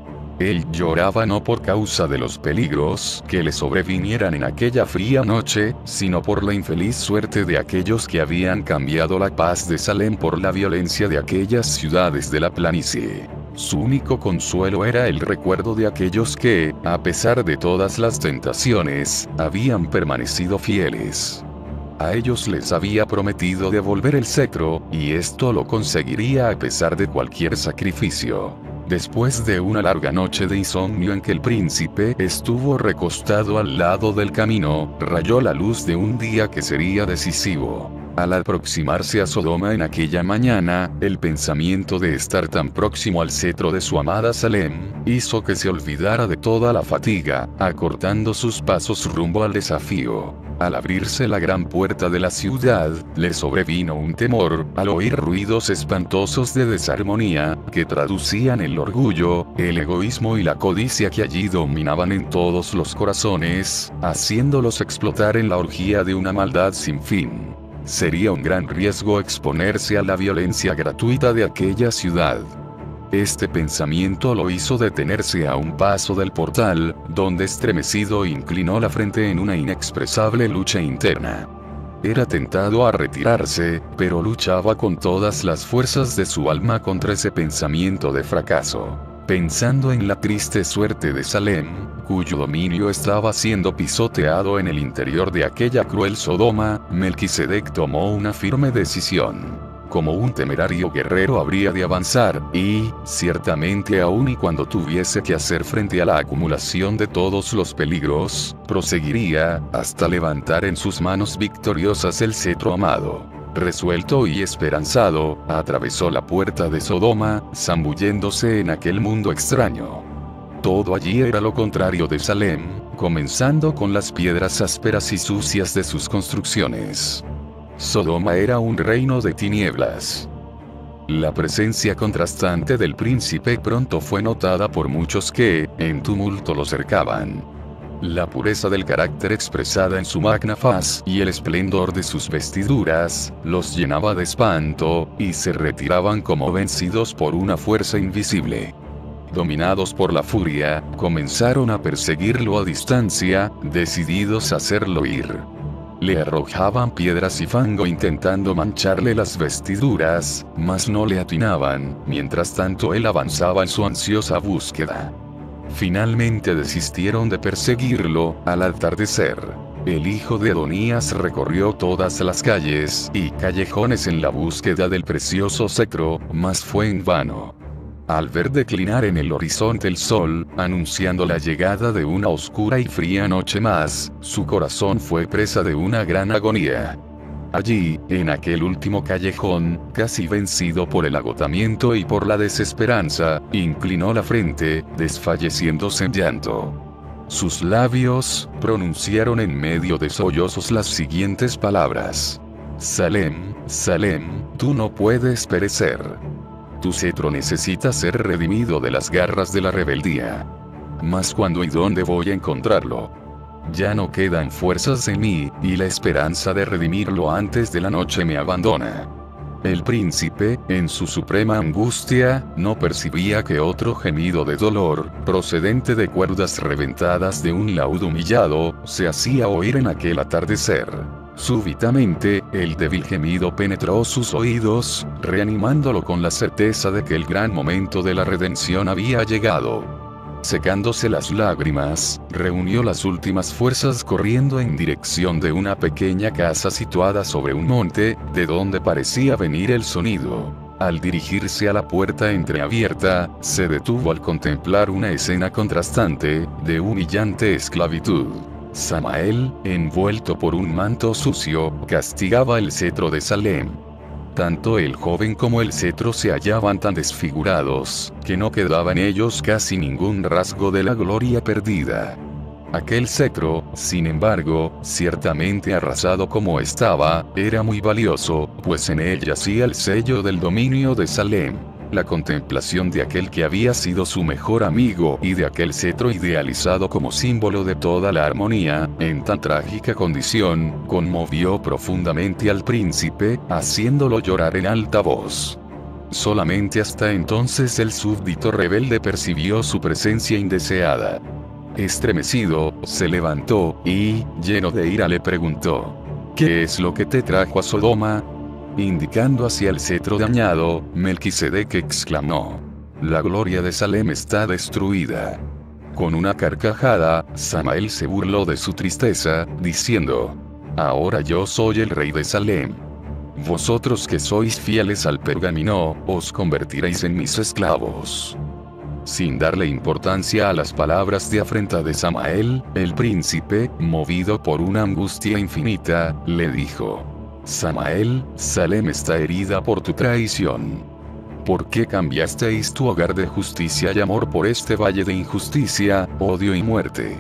Él lloraba no por causa de los peligros que le sobrevinieran en aquella fría noche, sino por la infeliz suerte de aquellos que habían cambiado la paz de Salem por la violencia de aquellas ciudades de la planicie. Su único consuelo era el recuerdo de aquellos que, a pesar de todas las tentaciones, habían permanecido fieles. A ellos les había prometido devolver el cetro, y esto lo conseguiría a pesar de cualquier sacrificio. Después de una larga noche de insomnio en que el príncipe estuvo recostado al lado del camino, rayó la luz de un día que sería decisivo. Al aproximarse a Sodoma en aquella mañana, el pensamiento de estar tan próximo al cetro de su amada Salem, hizo que se olvidara de toda la fatiga, acortando sus pasos rumbo al desafío. Al abrirse la gran puerta de la ciudad, le sobrevino un temor, al oír ruidos espantosos de desarmonía, que traducían el orgullo, el egoísmo y la codicia que allí dominaban en todos los corazones, haciéndolos explotar en la orgía de una maldad sin fin. Sería un gran riesgo exponerse a la violencia gratuita de aquella ciudad. Este pensamiento lo hizo detenerse a un paso del portal, donde estremecido inclinó la frente en una inexpresable lucha interna. Era tentado a retirarse, pero luchaba con todas las fuerzas de su alma contra ese pensamiento de fracaso. Pensando en la triste suerte de Salem, cuyo dominio estaba siendo pisoteado en el interior de aquella cruel Sodoma, Melquisedec tomó una firme decisión. Como un temerario guerrero habría de avanzar, y, ciertamente aun y cuando tuviese que hacer frente a la acumulación de todos los peligros, proseguiría, hasta levantar en sus manos victoriosas el cetro amado. Resuelto y esperanzado, atravesó la puerta de Sodoma, zambulléndose en aquel mundo extraño. Todo allí era lo contrario de Salem, comenzando con las piedras ásperas y sucias de sus construcciones. Sodoma era un reino de tinieblas. La presencia contrastante del príncipe pronto fue notada por muchos que, en tumulto lo cercaban. La pureza del carácter expresada en su magna faz y el esplendor de sus vestiduras, los llenaba de espanto, y se retiraban como vencidos por una fuerza invisible. Dominados por la furia, comenzaron a perseguirlo a distancia, decididos a hacerlo ir. Le arrojaban piedras y fango intentando mancharle las vestiduras, mas no le atinaban, mientras tanto él avanzaba en su ansiosa búsqueda. Finalmente desistieron de perseguirlo. Al atardecer, el hijo de Adonías recorrió todas las calles y callejones en la búsqueda del precioso cetro, mas fue en vano. Al ver declinar en el horizonte el sol, anunciando la llegada de una oscura y fría noche más, su corazón fue presa de una gran agonía. Allí, en aquel último callejón, casi vencido por el agotamiento y por la desesperanza, inclinó la frente, desfalleciéndose en llanto. Sus labios pronunciaron en medio de sollozos las siguientes palabras: Salem, Salem, tú no puedes perecer. Tu cetro necesita ser redimido de las garras de la rebeldía. Mas ¿cuándo y dónde voy a encontrarlo? Ya no quedan fuerzas en mí, y la esperanza de redimirlo antes de la noche me abandona. El príncipe, en su suprema angustia, no percibía que otro gemido de dolor, procedente de cuerdas reventadas de un laúd humillado, se hacía oír en aquel atardecer. Súbitamente, el débil gemido penetró sus oídos, reanimándolo con la certeza de que el gran momento de la redención había llegado. Secándose las lágrimas, reunió las últimas fuerzas corriendo en dirección de una pequeña casa situada sobre un monte, de donde parecía venir el sonido. Al dirigirse a la puerta entreabierta, se detuvo al contemplar una escena contrastante, de humillante esclavitud. Samael, envuelto por un manto sucio, castigaba el cetro de Salem. Tanto el joven como el cetro se hallaban tan desfigurados, que no quedaba en ellos casi ningún rasgo de la gloria perdida. Aquel cetro, sin embargo, ciertamente arrasado como estaba, era muy valioso, pues en él yacía el sello del dominio de Salem. La contemplación de aquel que había sido su mejor amigo y de aquel cetro idealizado como símbolo de toda la armonía, en tan trágica condición, conmovió profundamente al príncipe, haciéndolo llorar en alta voz. Solamente hasta entonces el súbdito rebelde percibió su presencia indeseada. Estremecido, se levantó, y, lleno de ira le preguntó: ¿qué es lo que te trajo a Sodoma? Indicando hacia el cetro dañado, Melquisedec exclamó: la gloria de Salem está destruida. Con una carcajada, Samael se burló de su tristeza, diciendo: ahora yo soy el rey de Salem. Vosotros que sois fieles al pergamino, os convertiréis en mis esclavos. Sin darle importancia a las palabras de afrenta de Samael, el príncipe, movido por una angustia infinita, le dijo: Samael, Salem está herida por tu traición. ¿Por qué cambiasteis tu hogar de justicia y amor por este valle de injusticia, odio y muerte?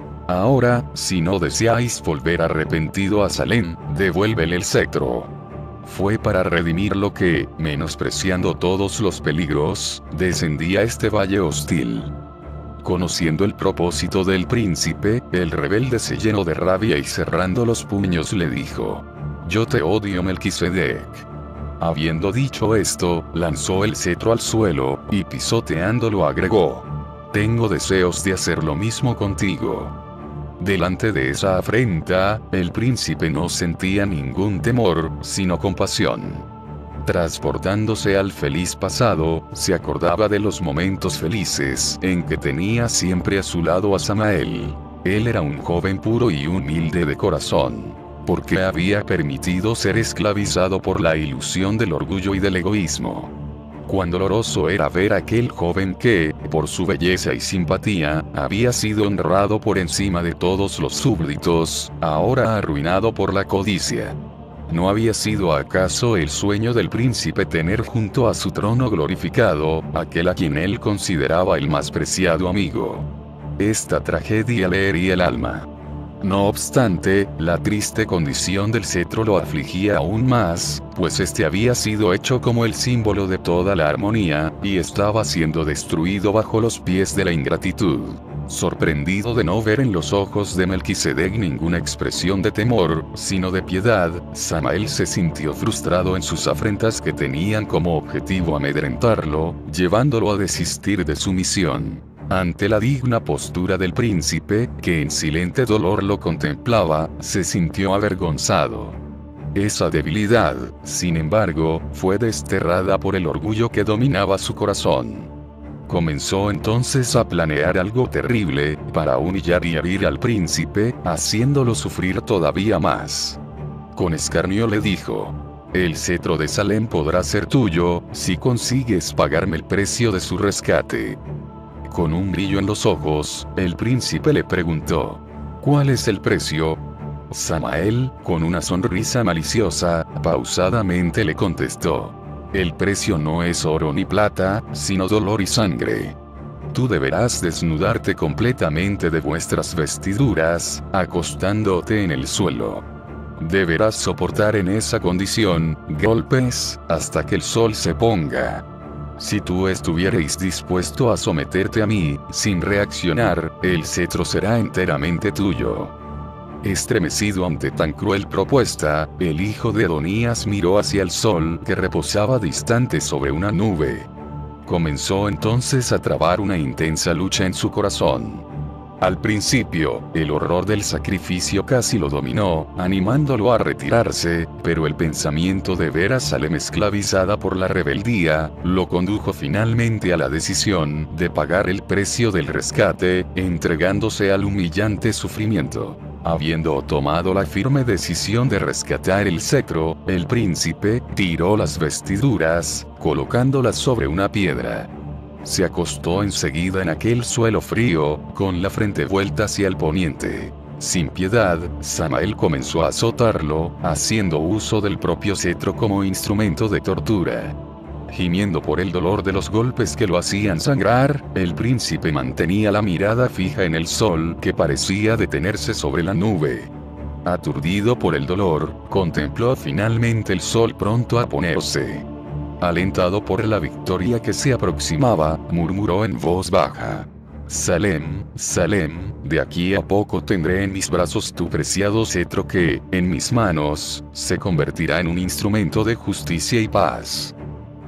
Ahora, si no deseáis volver arrepentido a Salem, devuélvele el cetro. Fue para redimir lo que, menospreciando todos los peligros, descendía este valle hostil. Conociendo el propósito del príncipe, el rebelde se llenó de rabia y cerrando los puños le dijo: yo te odio, Melquisedec. Habiendo dicho esto, lanzó el cetro al suelo, y pisoteándolo agregó: tengo deseos de hacer lo mismo contigo. Delante de esa afrenta, el príncipe no sentía ningún temor, sino compasión. Transportándose al feliz pasado, se acordaba de los momentos felices en que tenía siempre a su lado a Samael. Él era un joven puro y humilde de corazón, porque había permitido ser esclavizado por la ilusión del orgullo y del egoísmo. Cuán doloroso era ver a aquel joven que, por su belleza y simpatía, había sido honrado por encima de todos los súbditos, ahora arruinado por la codicia. ¿No había sido acaso el sueño del príncipe tener junto a su trono glorificado, aquel a quien él consideraba el más preciado amigo? Esta tragedia le hería el alma. No obstante, la triste condición del cetro lo afligía aún más, pues este había sido hecho como el símbolo de toda la armonía, y estaba siendo destruido bajo los pies de la ingratitud. Sorprendido de no ver en los ojos de Melquisedec ninguna expresión de temor, sino de piedad, Samael se sintió frustrado en sus afrentas que tenían como objetivo amedrentarlo, llevándolo a desistir de su misión. Ante la digna postura del príncipe, que en silente dolor lo contemplaba, se sintió avergonzado. Esa debilidad, sin embargo, fue desterrada por el orgullo que dominaba su corazón. Comenzó entonces a planear algo terrible, para humillar y herir al príncipe, haciéndolo sufrir todavía más. Con escarnio le dijo: el cetro de Salem podrá ser tuyo, si consigues pagarme el precio de su rescate. Con un brillo en los ojos, el príncipe le preguntó: ¿cuál es el precio? Samael, con una sonrisa maliciosa, pausadamente le contestó: el precio no es oro ni plata, sino dolor y sangre. Tú deberás desnudarte completamente de vuestras vestiduras, acostándote en el suelo. Deberás soportar en esa condición golpes, hasta que el sol se ponga. Si tú estuvierais dispuesto a someterte a mí, sin reaccionar, el cetro será enteramente tuyo. Estremecido ante tan cruel propuesta, el hijo de Adonías miró hacia el sol que reposaba distante sobre una nube. Comenzó entonces a trabar una intensa lucha en su corazón. Al principio, el horror del sacrificio casi lo dominó, animándolo a retirarse, pero el pensamiento de ver a Salem esclavizada por la rebeldía, lo condujo finalmente a la decisión de pagar el precio del rescate, entregándose al humillante sufrimiento. Habiendo tomado la firme decisión de rescatar el cetro, el príncipe tiró las vestiduras, colocándolas sobre una piedra. Se acostó enseguida en aquel suelo frío, con la frente vuelta hacia el poniente. Sin piedad, Samael comenzó a azotarlo, haciendo uso del propio cetro como instrumento de tortura. Gimiendo por el dolor de los golpes que lo hacían sangrar, el príncipe mantenía la mirada fija en el sol que parecía detenerse sobre la nube. Aturdido por el dolor, contempló finalmente el sol pronto a ponerse. Alentado por la victoria que se aproximaba, murmuró en voz baja: Salem, Salem, de aquí a poco tendré en mis brazos tu preciado cetro que, en mis manos, se convertirá en un instrumento de justicia y paz.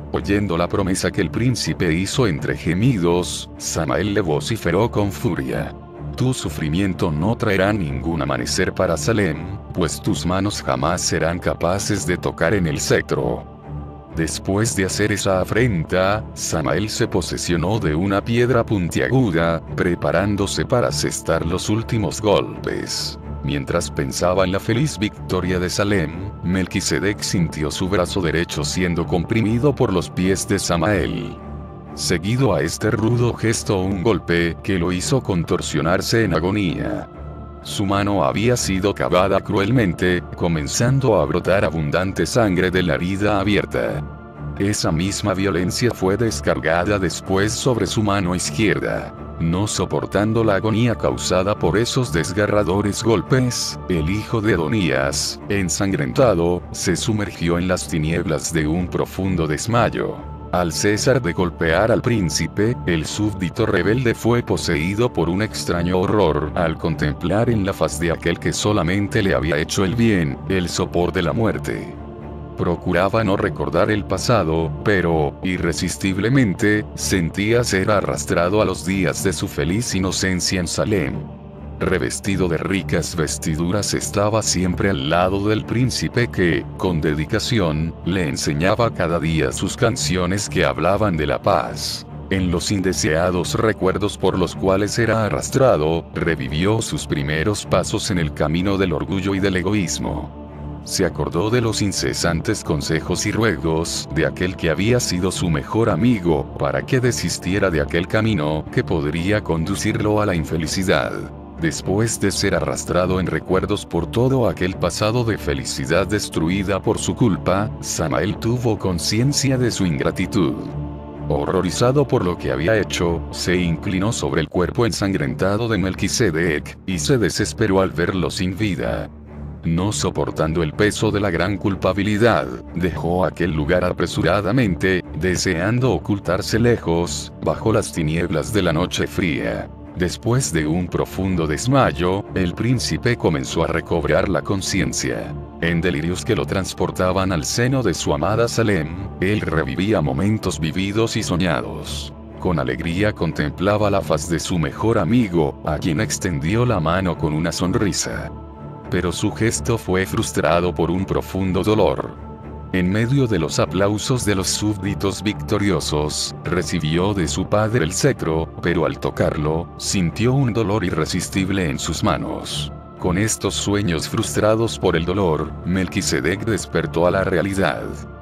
Oyendo la promesa que el príncipe hizo entre gemidos, Samael le vociferó con furia: tu sufrimiento no traerá ningún amanecer para Salem, pues tus manos jamás serán capaces de tocar en el cetro. Después de hacer esa afrenta, Samael se posesionó de una piedra puntiaguda, preparándose para asestar los últimos golpes. Mientras pensaba en la feliz victoria de Salem, Melquisedec sintió su brazo derecho siendo comprimido por los pies de Samael. Seguido a este rudo gesto un golpe que lo hizo contorsionarse en agonía. Su mano había sido cavada cruelmente, comenzando a brotar abundante sangre de la herida abierta. Esa misma violencia fue descargada después sobre su mano izquierda. No soportando la agonía causada por esos desgarradores golpes, el hijo de Adonías, ensangrentado, se sumergió en las tinieblas de un profundo desmayo. Al cesar de golpear al príncipe, el súbdito rebelde fue poseído por un extraño horror al contemplar en la faz de aquel que solamente le había hecho el bien, el sopor de la muerte. Procuraba no recordar el pasado, pero, irresistiblemente, sentía ser arrastrado a los días de su feliz inocencia en Salem. Revestido de ricas vestiduras, estaba siempre al lado del príncipe que, con dedicación, le enseñaba cada día sus canciones que hablaban de la paz. En los indeseados recuerdos por los cuales era arrastrado, revivió sus primeros pasos en el camino del orgullo y del egoísmo. Se acordó de los incesantes consejos y ruegos de aquel que había sido su mejor amigo para que desistiera de aquel camino que podría conducirlo a la infelicidad. Después de ser arrastrado en recuerdos por todo aquel pasado de felicidad destruida por su culpa, Samael tuvo conciencia de su ingratitud. Horrorizado por lo que había hecho, se inclinó sobre el cuerpo ensangrentado de Melquisedec, y se desesperó al verlo sin vida. No soportando el peso de la gran culpabilidad, dejó aquel lugar apresuradamente, deseando ocultarse lejos, bajo las tinieblas de la noche fría. Después de un profundo desmayo, el príncipe comenzó a recobrar la conciencia. En delirios que lo transportaban al seno de su amada Salem, él revivía momentos vividos y soñados. Con alegría contemplaba la faz de su mejor amigo, a quien extendió la mano con una sonrisa. Pero su gesto fue frustrado por un profundo dolor. En medio de los aplausos de los súbditos victoriosos, recibió de su padre el cetro, pero al tocarlo, sintió un dolor irresistible en sus manos. Con estos sueños frustrados por el dolor, Melquisedec despertó a la realidad.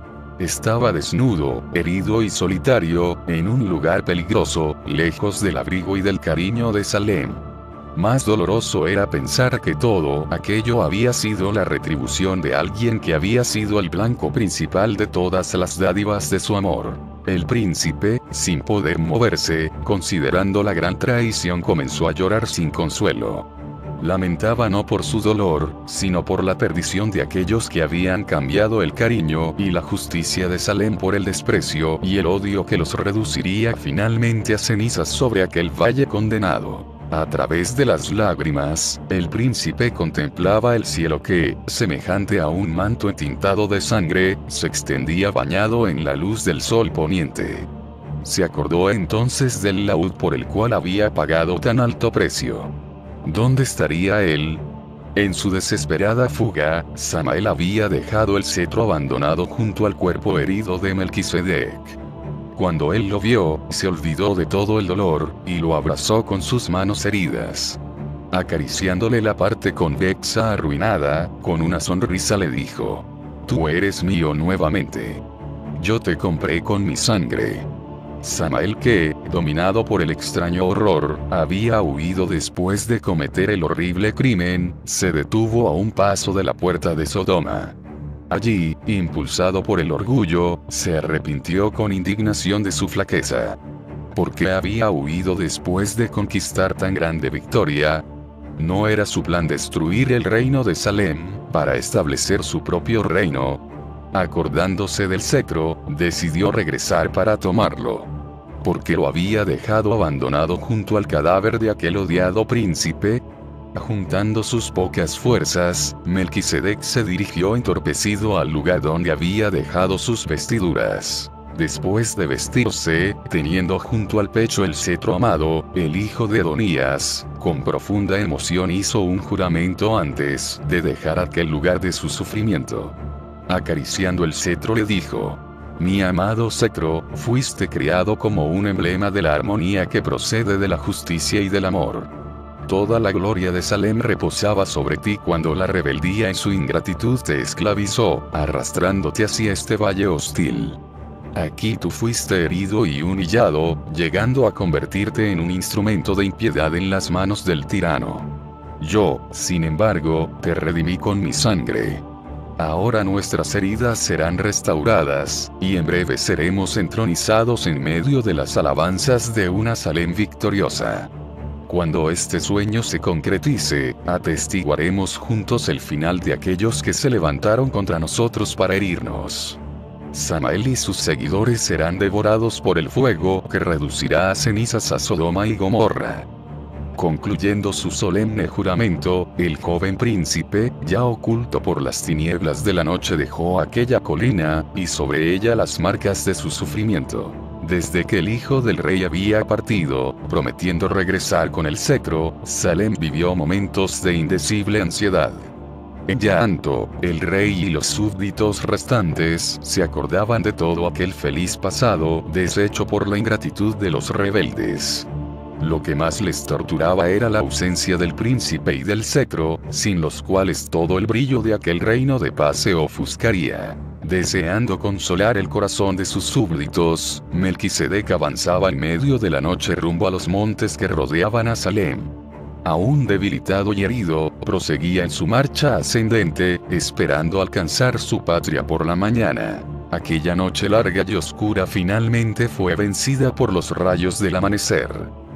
Estaba desnudo, herido y solitario, en un lugar peligroso, lejos del abrigo y del cariño de Salem. Más doloroso era pensar que todo aquello había sido la retribución de alguien que había sido el blanco principal de todas las dádivas de su amor. El príncipe, sin poder moverse, considerando la gran traición, comenzó a llorar sin consuelo. Lamentaba no por su dolor, sino por la perdición de aquellos que habían cambiado el cariño y la justicia de Salem por el desprecio y el odio que los reduciría finalmente a cenizas sobre aquel valle condenado. A través de las lágrimas, el príncipe contemplaba el cielo que, semejante a un manto entintado de sangre, se extendía bañado en la luz del sol poniente. Se acordó entonces del laúd por el cual había pagado tan alto precio. ¿Dónde estaría él? En su desesperada fuga, Samael había dejado el cetro abandonado junto al cuerpo herido de Melquisedec. Cuando él lo vio, se olvidó de todo el dolor, y lo abrazó con sus manos heridas. Acariciándole la parte convexa arruinada, con una sonrisa le dijo: «Tú eres mío nuevamente. Yo te compré con mi sangre». Samael, que, dominado por el extraño horror, había huido después de cometer el horrible crimen, se detuvo a un paso de la puerta de Sodoma. Allí, impulsado por el orgullo, se arrepintió con indignación de su flaqueza. ¿Por qué había huido después de conquistar tan grande victoria? ¿No era su plan destruir el reino de Salem, para establecer su propio reino? Acordándose del cetro, decidió regresar para tomarlo. ¿Por qué lo había dejado abandonado junto al cadáver de aquel odiado príncipe? Juntando sus pocas fuerzas, Melquisedec se dirigió entorpecido al lugar donde había dejado sus vestiduras. Después de vestirse, teniendo junto al pecho el cetro amado, el hijo de Adonías, con profunda emoción hizo un juramento antes de dejar aquel lugar de su sufrimiento. Acariciando el cetro le dijo: mi amado cetro, fuiste creado como un emblema de la armonía que procede de la justicia y del amor. Toda la gloria de Salem reposaba sobre ti cuando la rebeldía en su ingratitud te esclavizó, arrastrándote hacia este valle hostil. Aquí tú fuiste herido y humillado, llegando a convertirte en un instrumento de impiedad en las manos del tirano. Yo, sin embargo, te redimí con mi sangre. Ahora nuestras heridas serán restauradas, y en breve seremos entronizados en medio de las alabanzas de una Salem victoriosa. Cuando este sueño se concretice, atestiguaremos juntos el final de aquellos que se levantaron contra nosotros para herirnos. Samael y sus seguidores serán devorados por el fuego que reducirá a cenizas a Sodoma y Gomorra. Concluyendo su solemne juramento, el joven príncipe, ya oculto por las tinieblas de la noche, dejó aquella colina, y sobre ella las marcas de su sufrimiento. Desde que el hijo del rey había partido, prometiendo regresar con el cetro, Salem vivió momentos de indecible ansiedad. En llanto, el rey y los súbditos restantes se acordaban de todo aquel feliz pasado, deshecho por la ingratitud de los rebeldes. Lo que más les torturaba era la ausencia del príncipe y del cetro, sin los cuales todo el brillo de aquel reino de paz se ofuscaría. Deseando consolar el corazón de sus súbditos, Melquisedec avanzaba en medio de la noche rumbo a los montes que rodeaban a Salem. Aún debilitado y herido, proseguía en su marcha ascendente, esperando alcanzar su patria por la mañana. Aquella noche larga y oscura finalmente fue vencida por los rayos del amanecer.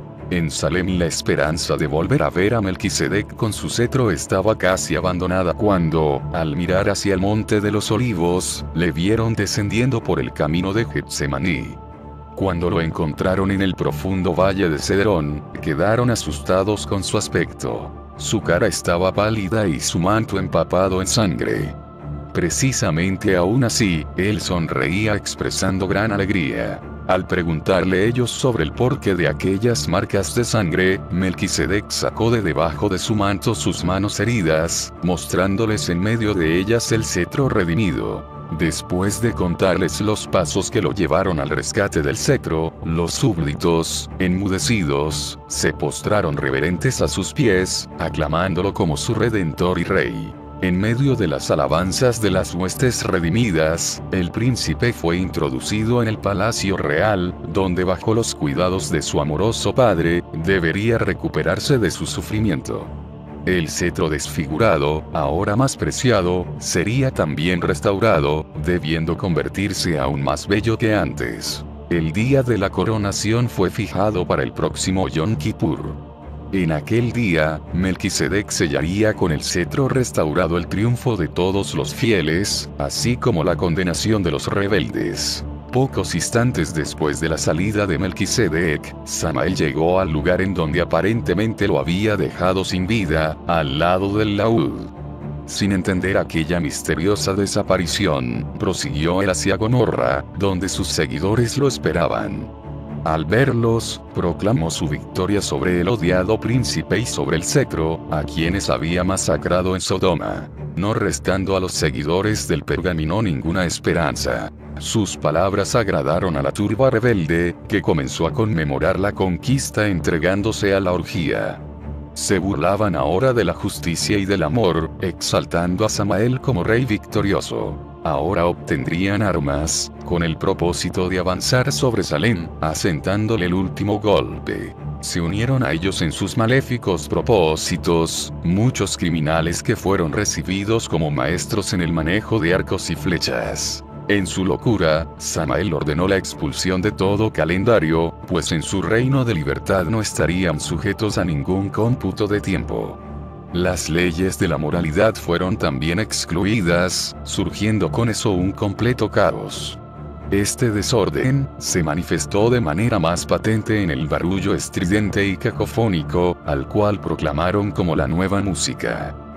En Salem la esperanza de volver a ver a Melquisedec con su cetro estaba casi abandonada cuando, al mirar hacia el monte de los olivos, le vieron descendiendo por el camino de Getsemaní. Cuando lo encontraron en el profundo valle de Cedrón, quedaron asustados con su aspecto. Su cara estaba pálida y su manto empapado en sangre. Precisamente aún así, él sonreía expresando gran alegría. Al preguntarle ellos sobre el porqué de aquellas marcas de sangre, Melquisedec sacó de debajo de su manto sus manos heridas, mostrándoles en medio de ellas el cetro redimido. Después de contarles los pasos que lo llevaron al rescate del cetro, los súbditos, enmudecidos, se postraron reverentes a sus pies, aclamándolo como su redentor y rey. En medio de las alabanzas de las huestes redimidas, el príncipe fue introducido en el palacio real, donde bajo los cuidados de su amoroso padre, debería recuperarse de su sufrimiento. El cetro desfigurado, ahora más preciado, sería también restaurado, debiendo convertirse aún más bello que antes. El día de la coronación fue fijado para el próximo Yom Kippur. En aquel día, Melquisedec sellaría con el cetro restaurado el triunfo de todos los fieles, así como la condenación de los rebeldes. Pocos instantes después de la salida de Melquisedec, Samael llegó al lugar en donde aparentemente lo había dejado sin vida, al lado del laúd. Sin entender aquella misteriosa desaparición, prosiguió él hacia Gomorra, donde sus seguidores lo esperaban. Al verlos, proclamó su victoria sobre el odiado príncipe y sobre el cetro, a quienes había masacrado en Sodoma, no restando a los seguidores del pergamino ninguna esperanza. Sus palabras agradaron a la turba rebelde, que comenzó a conmemorar la conquista entregándose a la orgía. Se burlaban ahora de la justicia y del amor, exaltando a Samael como rey victorioso. Ahora obtendrían armas, con el propósito de avanzar sobre Salem, asentándole el último golpe. Se unieron a ellos en sus maléficos propósitos, muchos criminales que fueron recibidos como maestros en el manejo de arcos y flechas. En su locura, Samael ordenó la expulsión de todo calendario, pues en su reino de libertad no estarían sujetos a ningún cómputo de tiempo. Las leyes de la moralidad fueron también excluidas, surgiendo con eso un completo caos. Este desorden se manifestó de manera más patente en el barullo estridente y cacofónico, al cual proclamaron como la nueva música.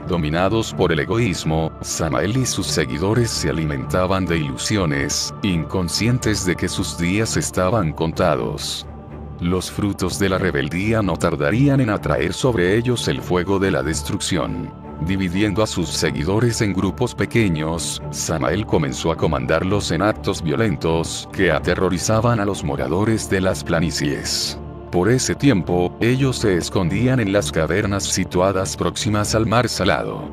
Dominados por el egoísmo, Samael y sus seguidores se alimentaban de ilusiones, inconscientes de que sus días estaban contados. Los frutos de la rebeldía no tardarían en atraer sobre ellos el fuego de la destrucción. Dividiendo a sus seguidores en grupos pequeños, Samael comenzó a comandarlos en actos violentos que aterrorizaban a los moradores de las planicies. Por ese tiempo, ellos se escondían en las cavernas situadas próximas al mar Salado.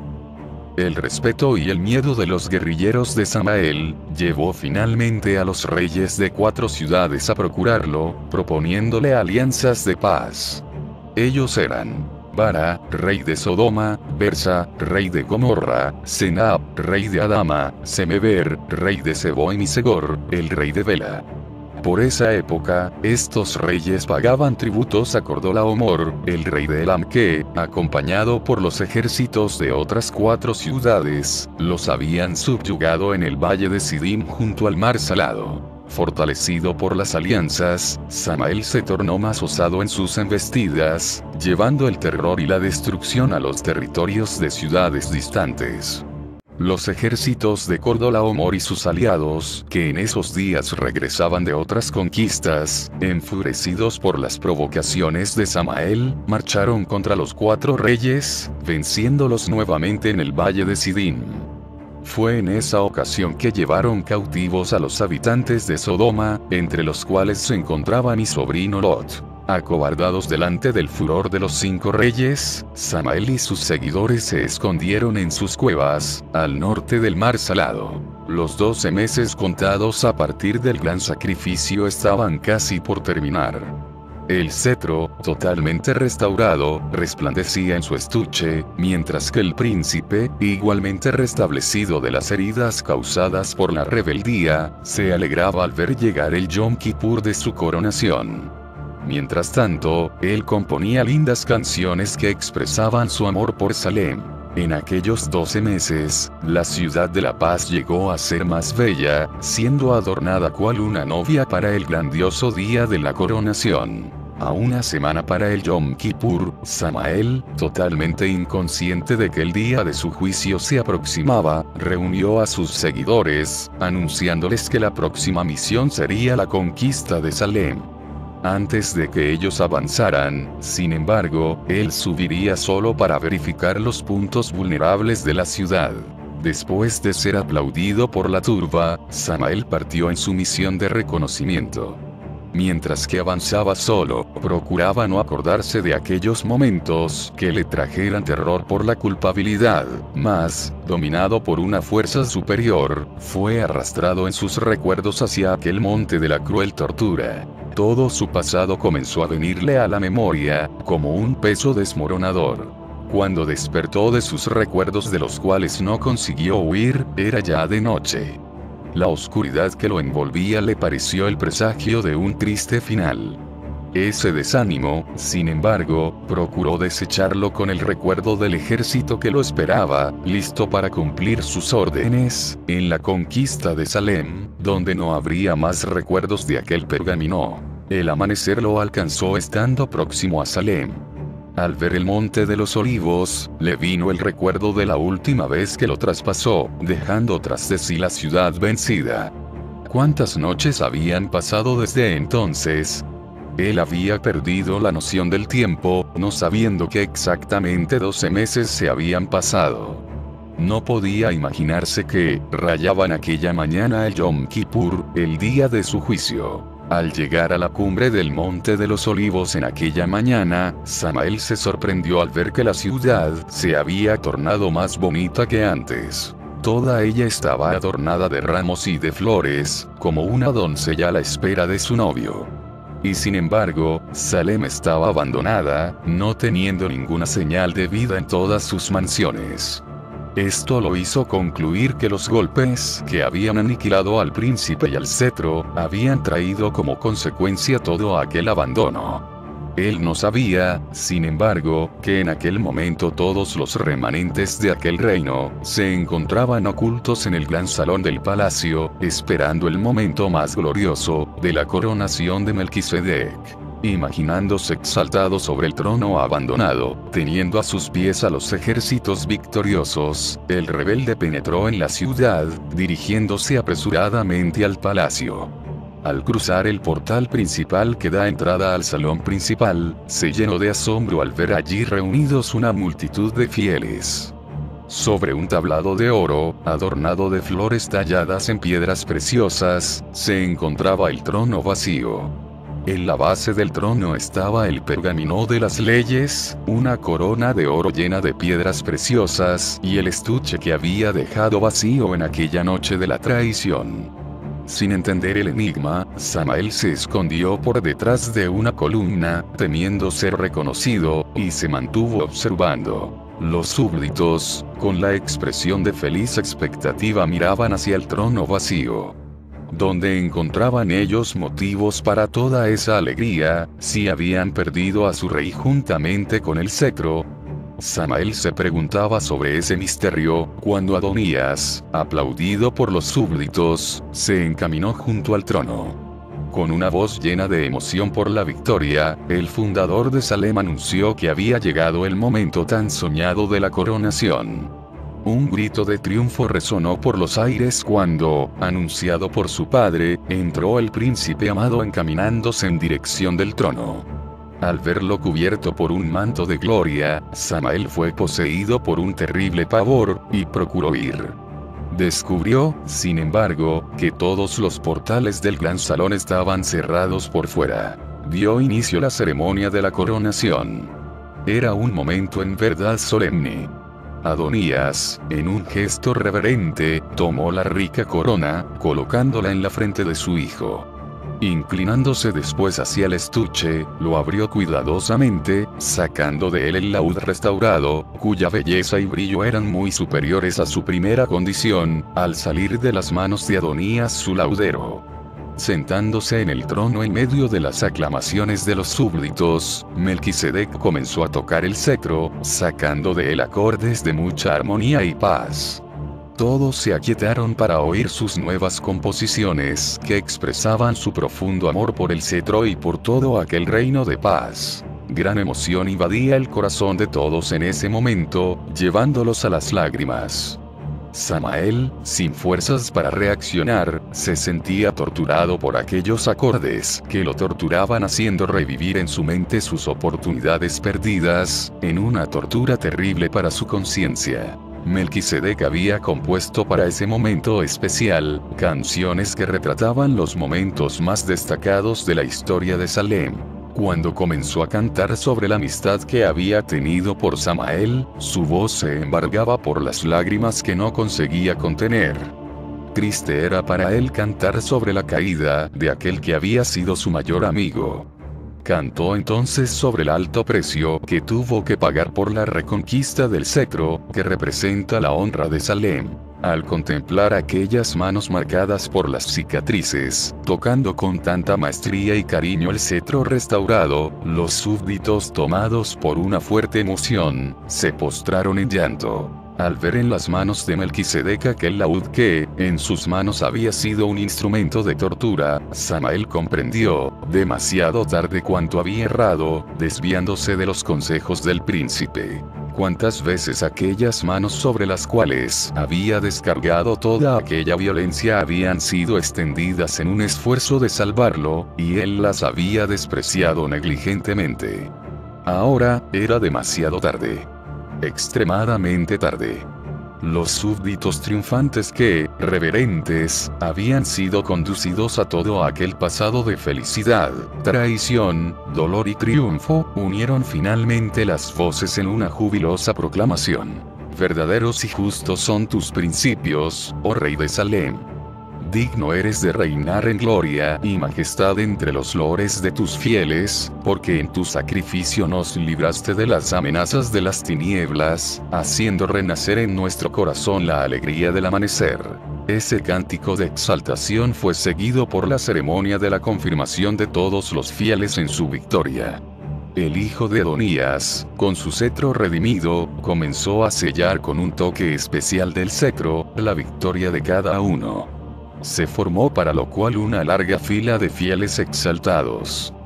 El respeto y el miedo de los guerrilleros de Samael llevó finalmente a los reyes de cuatro ciudades a procurarlo, proponiéndole alianzas de paz. Ellos eran Bara, rey de Sodoma; Bersa, rey de Gomorra; Senab, rey de Adama; Semeber, rey de Seboim; y Segor, el rey de Bela. Por esa época, estos reyes pagaban tributos a Cordolaomor, el rey de Elam, que, acompañado por los ejércitos de otras cuatro ciudades, los habían subyugado en el valle de Sidim junto al mar Salado. Fortalecido por las alianzas, Samael se tornó más osado en sus embestidas, llevando el terror y la destrucción a los territorios de ciudades distantes. Los ejércitos de Cordolaomor y sus aliados, que en esos días regresaban de otras conquistas, enfurecidos por las provocaciones de Samael, marcharon contra los cuatro reyes, venciéndolos nuevamente en el valle de Sidim. Fue en esa ocasión que llevaron cautivos a los habitantes de Sodoma, entre los cuales se encontraba mi sobrino Lot. Acobardados delante del furor de los cinco reyes, Samael y sus seguidores se escondieron en sus cuevas, al norte del mar Salado. Los doce meses contados a partir del gran sacrificio estaban casi por terminar. El cetro, totalmente restaurado, resplandecía en su estuche, mientras que el príncipe, igualmente restablecido de las heridas causadas por la rebeldía, se alegraba al ver llegar el Yom Kippur de su coronación. Mientras tanto, él componía lindas canciones que expresaban su amor por Salem. En aquellos doce meses, la ciudad de la paz llegó a ser más bella, siendo adornada cual una novia para el grandioso día de la coronación. A una semana para el Yom Kippur, Samael, totalmente inconsciente de que el día de su juicio se aproximaba, reunió a sus seguidores, anunciándoles que la próxima misión sería la conquista de Salem. Antes de que ellos avanzaran, sin embargo, él subiría solo para verificar los puntos vulnerables de la ciudad. Después de ser aplaudido por la turba, Samael partió en su misión de reconocimiento. Mientras que avanzaba solo, procuraba no acordarse de aquellos momentos que le trajeran terror por la culpabilidad, mas, dominado por una fuerza superior, fue arrastrado en sus recuerdos hacia aquel monte de la cruel tortura. Todo su pasado comenzó a venirle a la memoria, como un peso desmoronador. Cuando despertó de sus recuerdos de los cuales no consiguió huir, era ya de noche. La oscuridad que lo envolvía le pareció el presagio de un triste final. Ese desánimo, sin embargo, procuró desecharlo con el recuerdo del ejército que lo esperaba, listo para cumplir sus órdenes, en la conquista de Salem, donde no habría más recuerdos de aquel pergamino. El amanecer lo alcanzó estando próximo a Salem. Al ver el monte de los olivos, le vino el recuerdo de la última vez que lo traspasó, dejando tras de sí la ciudad vencida. ¿Cuántas noches habían pasado desde entonces? Él había perdido la noción del tiempo, no sabiendo que exactamente doce meses se habían pasado. No podía imaginarse que, rayaban aquella mañana el Yom Kippur, el día de su juicio. Al llegar a la cumbre del Monte de los Olivos en aquella mañana, Samael se sorprendió al ver que la ciudad se había tornado más bonita que antes. Toda ella estaba adornada de ramos y de flores, como una doncella a la espera de su novio. Y sin embargo, Salem estaba abandonada, no teniendo ninguna señal de vida en todas sus mansiones. Esto lo hizo concluir que los golpes que habían aniquilado al príncipe y al cetro, habían traído como consecuencia todo aquel abandono. Él no sabía, sin embargo, que en aquel momento todos los remanentes de aquel reino, se encontraban ocultos en el gran salón del palacio, esperando el momento más glorioso, de la coronación de Melquisedec. Imaginándose exaltado sobre el trono abandonado, teniendo a sus pies a los ejércitos victoriosos, el rebelde penetró en la ciudad, dirigiéndose apresuradamente al palacio. Al cruzar el portal principal que da entrada al salón principal, se llenó de asombro al ver allí reunidos una multitud de fieles. Sobre un tablado de oro, adornado de flores talladas en piedras preciosas, se encontraba el trono vacío. En la base del trono estaba el pergamino de las leyes, una corona de oro llena de piedras preciosas y el estuche que había dejado vacío en aquella noche de la traición. Sin entender el enigma, Samael se escondió por detrás de una columna, temiendo ser reconocido, y se mantuvo observando. Los súbditos, con la expresión de feliz expectativa, miraban hacia el trono vacío. ¿Dónde encontraban ellos motivos para toda esa alegría, si habían perdido a su rey juntamente con el cetro? Samael se preguntaba sobre ese misterio, cuando Adonías, aplaudido por los súbditos, se encaminó junto al trono. Con una voz llena de emoción por la victoria, el fundador de Salem anunció que había llegado el momento tan soñado de la coronación. Un grito de triunfo resonó por los aires cuando, anunciado por su padre, entró el príncipe amado encaminándose en dirección del trono. Al verlo cubierto por un manto de gloria, Samael fue poseído por un terrible pavor, y procuró huir. Descubrió, sin embargo, que todos los portales del gran salón estaban cerrados por fuera. Dio inicio la ceremonia de la coronación. Era un momento en verdad solemne. Adonías, en un gesto reverente, tomó la rica corona, colocándola en la frente de su hijo. Inclinándose después hacia el estuche, lo abrió cuidadosamente, sacando de él el laúd restaurado, cuya belleza y brillo eran muy superiores a su primera condición, al salir de las manos de Adonías su laudero. Sentándose en el trono en medio de las aclamaciones de los súbditos, Melquisedec comenzó a tocar el cetro, sacando de él acordes de mucha armonía y paz. Todos se aquietaron para oír sus nuevas composiciones, que expresaban su profundo amor por el cetro y por todo aquel reino de paz. Gran emoción invadía el corazón de todos en ese momento, llevándolos a las lágrimas. Samael, sin fuerzas para reaccionar, se sentía torturado por aquellos acordes que lo torturaban, haciendo revivir en su mente sus oportunidades perdidas, en una tortura terrible para su conciencia. Melquisedec había compuesto para ese momento especial, canciones que retrataban los momentos más destacados de la historia de Salem. Cuando comenzó a cantar sobre la amistad que había tenido por Samael, su voz se embargaba por las lágrimas que no conseguía contener. Triste era para él cantar sobre la caída de aquel que había sido su mayor amigo. Cantó entonces sobre el alto precio que tuvo que pagar por la reconquista del cetro, que representa la honra de Salem. Al contemplar aquellas manos marcadas por las cicatrices, tocando con tanta maestría y cariño el cetro restaurado, los súbditos, tomados por una fuerte emoción, se postraron en llanto. Al ver en las manos de Melquisedec aquel laúd que, en sus manos había sido un instrumento de tortura, Samael comprendió, demasiado tarde, cuánto había errado, desviándose de los consejos del príncipe. Cuántas veces aquellas manos sobre las cuales había descargado toda aquella violencia habían sido extendidas en un esfuerzo de salvarlo, y él las había despreciado negligentemente. Ahora, era demasiado tarde. Extremadamente tarde. Los súbditos triunfantes que, reverentes, habían sido conducidos a todo aquel pasado de felicidad, traición, dolor y triunfo, unieron finalmente las voces en una jubilosa proclamación. Verdaderos y justos son tus principios, oh Rey de Salem. Digno eres de reinar en gloria y majestad entre los loores de tus fieles, porque en tu sacrificio nos libraste de las amenazas de las tinieblas, haciendo renacer en nuestro corazón la alegría del amanecer. Ese cántico de exaltación fue seguido por la ceremonia de la confirmación de todos los fieles en su victoria. El hijo de Adonías, con su cetro redimido, comenzó a sellar con un toque especial del cetro, la victoria de cada uno. Se formó para lo cual una larga fila de fieles exaltados.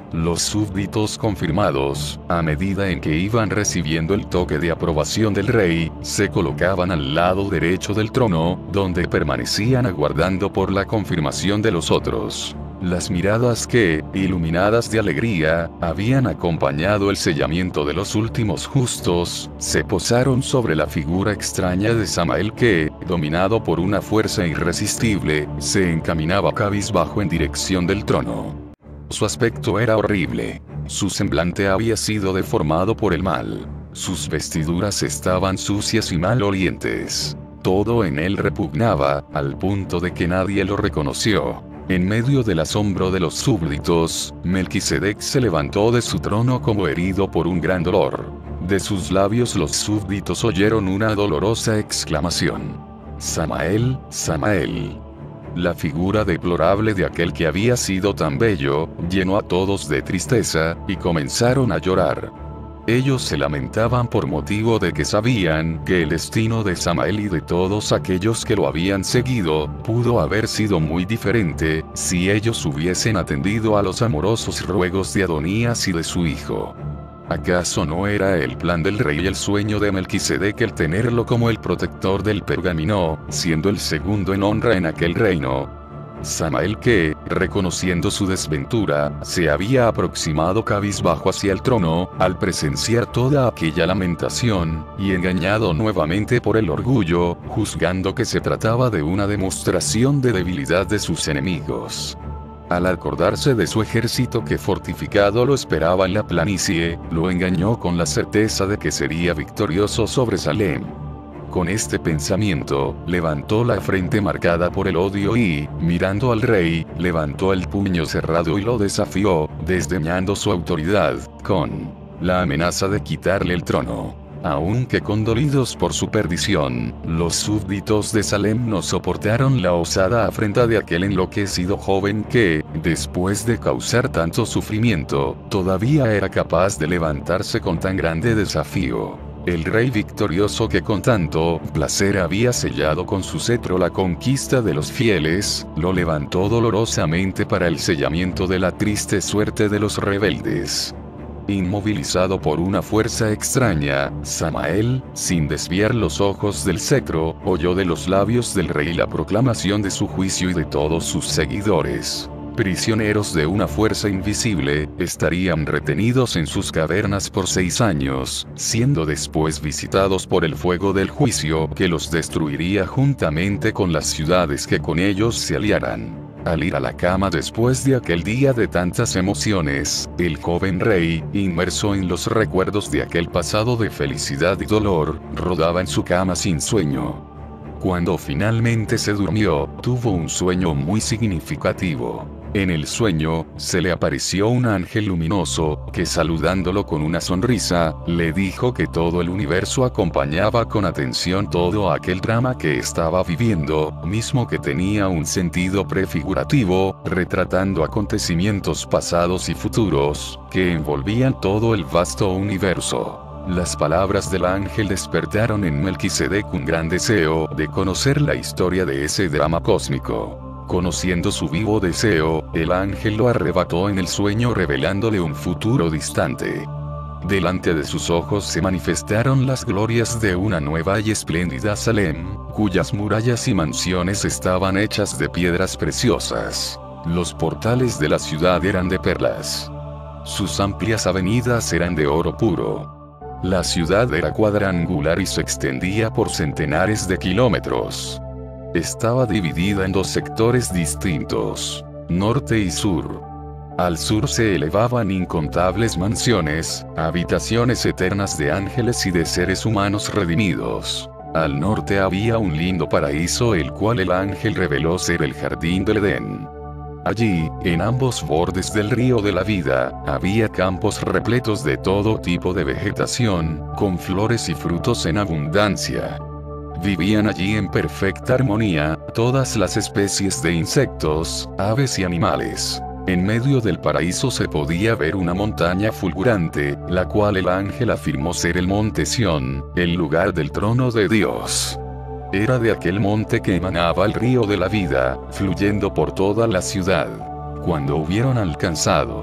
Los súbditos confirmados, a medida en que iban recibiendo el toque de aprobación del rey, se colocaban al lado derecho del trono, donde permanecían aguardando por la confirmación de los otros. Las miradas que, iluminadas de alegría, habían acompañado el sellamiento de los últimos justos, se posaron sobre la figura extraña de Samael que, dominado por una fuerza irresistible, se encaminaba cabizbajo en dirección del trono. Su aspecto era horrible. Su semblante había sido deformado por el mal. Sus vestiduras estaban sucias y malolientes. Todo en él repugnaba, al punto de que nadie lo reconoció. En medio del asombro de los súbditos, Melquisedec se levantó de su trono como herido por un gran dolor. De sus labios los súbditos oyeron una dolorosa exclamación. Samael, Samael. La figura deplorable de aquel que había sido tan bello, llenó a todos de tristeza, y comenzaron a llorar. Ellos se lamentaban por motivo de que sabían que el destino de Samael y de todos aquellos que lo habían seguido, pudo haber sido muy diferente, si ellos hubiesen atendido a los amorosos ruegos de Adonías y de su hijo. ¿Acaso no era el plan del rey y el sueño de Melquisedec el tenerlo como el protector del pergamino, siendo el segundo en honra en aquel reino? Samael que, reconociendo su desventura, se había aproximado cabizbajo hacia el trono, al presenciar toda aquella lamentación, y engañado nuevamente por el orgullo, juzgando que se trataba de una demostración de debilidad de sus enemigos. Al acordarse de su ejército que fortificado lo esperaba en la planicie, lo engañó con la certeza de que sería victorioso sobre Salem. Con este pensamiento, levantó la frente marcada por el odio y, mirando al rey, levantó el puño cerrado y lo desafió, desdeñando su autoridad, con la amenaza de quitarle el trono. Aunque condolidos por su perdición, los súbditos de Salem no soportaron la osada afrenta de aquel enloquecido joven que, después de causar tanto sufrimiento, todavía era capaz de levantarse con tan grande desafío. El rey victorioso que con tanto placer había sellado con su cetro la conquista de los fieles, lo levantó dolorosamente para el sellamiento de la triste suerte de los rebeldes. Inmovilizado por una fuerza extraña, Samael, sin desviar los ojos del cetro, oyó de los labios del rey la proclamación de su juicio y de todos sus seguidores. Prisioneros de una fuerza invisible, estarían retenidos en sus cavernas por seis años, siendo después visitados por el fuego del juicio que los destruiría juntamente con las ciudades que con ellos se aliaran. Al ir a la cama después de aquel día de tantas emociones, el joven rey, inmerso en los recuerdos de aquel pasado de felicidad y dolor, rodaba en su cama sin sueño. Cuando finalmente se durmió, tuvo un sueño muy significativo. En el sueño, se le apareció un ángel luminoso, que saludándolo con una sonrisa, le dijo que todo el universo acompañaba con atención todo aquel drama que estaba viviendo, mismo que tenía un sentido prefigurativo, retratando acontecimientos pasados y futuros, que envolvían todo el vasto universo. Las palabras del ángel despertaron en Melquisedec un gran deseo de conocer la historia de ese drama cósmico. Conociendo su vivo deseo, el ángel lo arrebató en el sueño revelándole un futuro distante. Delante de sus ojos se manifestaron las glorias de una nueva y espléndida Salem, cuyas murallas y mansiones estaban hechas de piedras preciosas. Los portales de la ciudad eran de perlas. Sus amplias avenidas eran de oro puro. La ciudad era cuadrangular y se extendía por centenares de kilómetros. Estaba dividida en dos sectores distintos, norte y sur. Al sur se elevaban incontables mansiones, habitaciones eternas de ángeles y de seres humanos redimidos. Al norte había un lindo paraíso el cual el ángel reveló ser el jardín del Edén. Allí, en ambos bordes del río de la vida, había campos repletos de todo tipo de vegetación, con flores y frutos en abundancia. Vivían allí en perfecta armonía, todas las especies de insectos, aves y animales. En medio del paraíso se podía ver una montaña fulgurante, la cual el ángel afirmó ser el monte Sión, el lugar del trono de Dios. Era de aquel monte que emanaba el río de la vida, fluyendo por toda la ciudad. Cuando hubieron alcanzado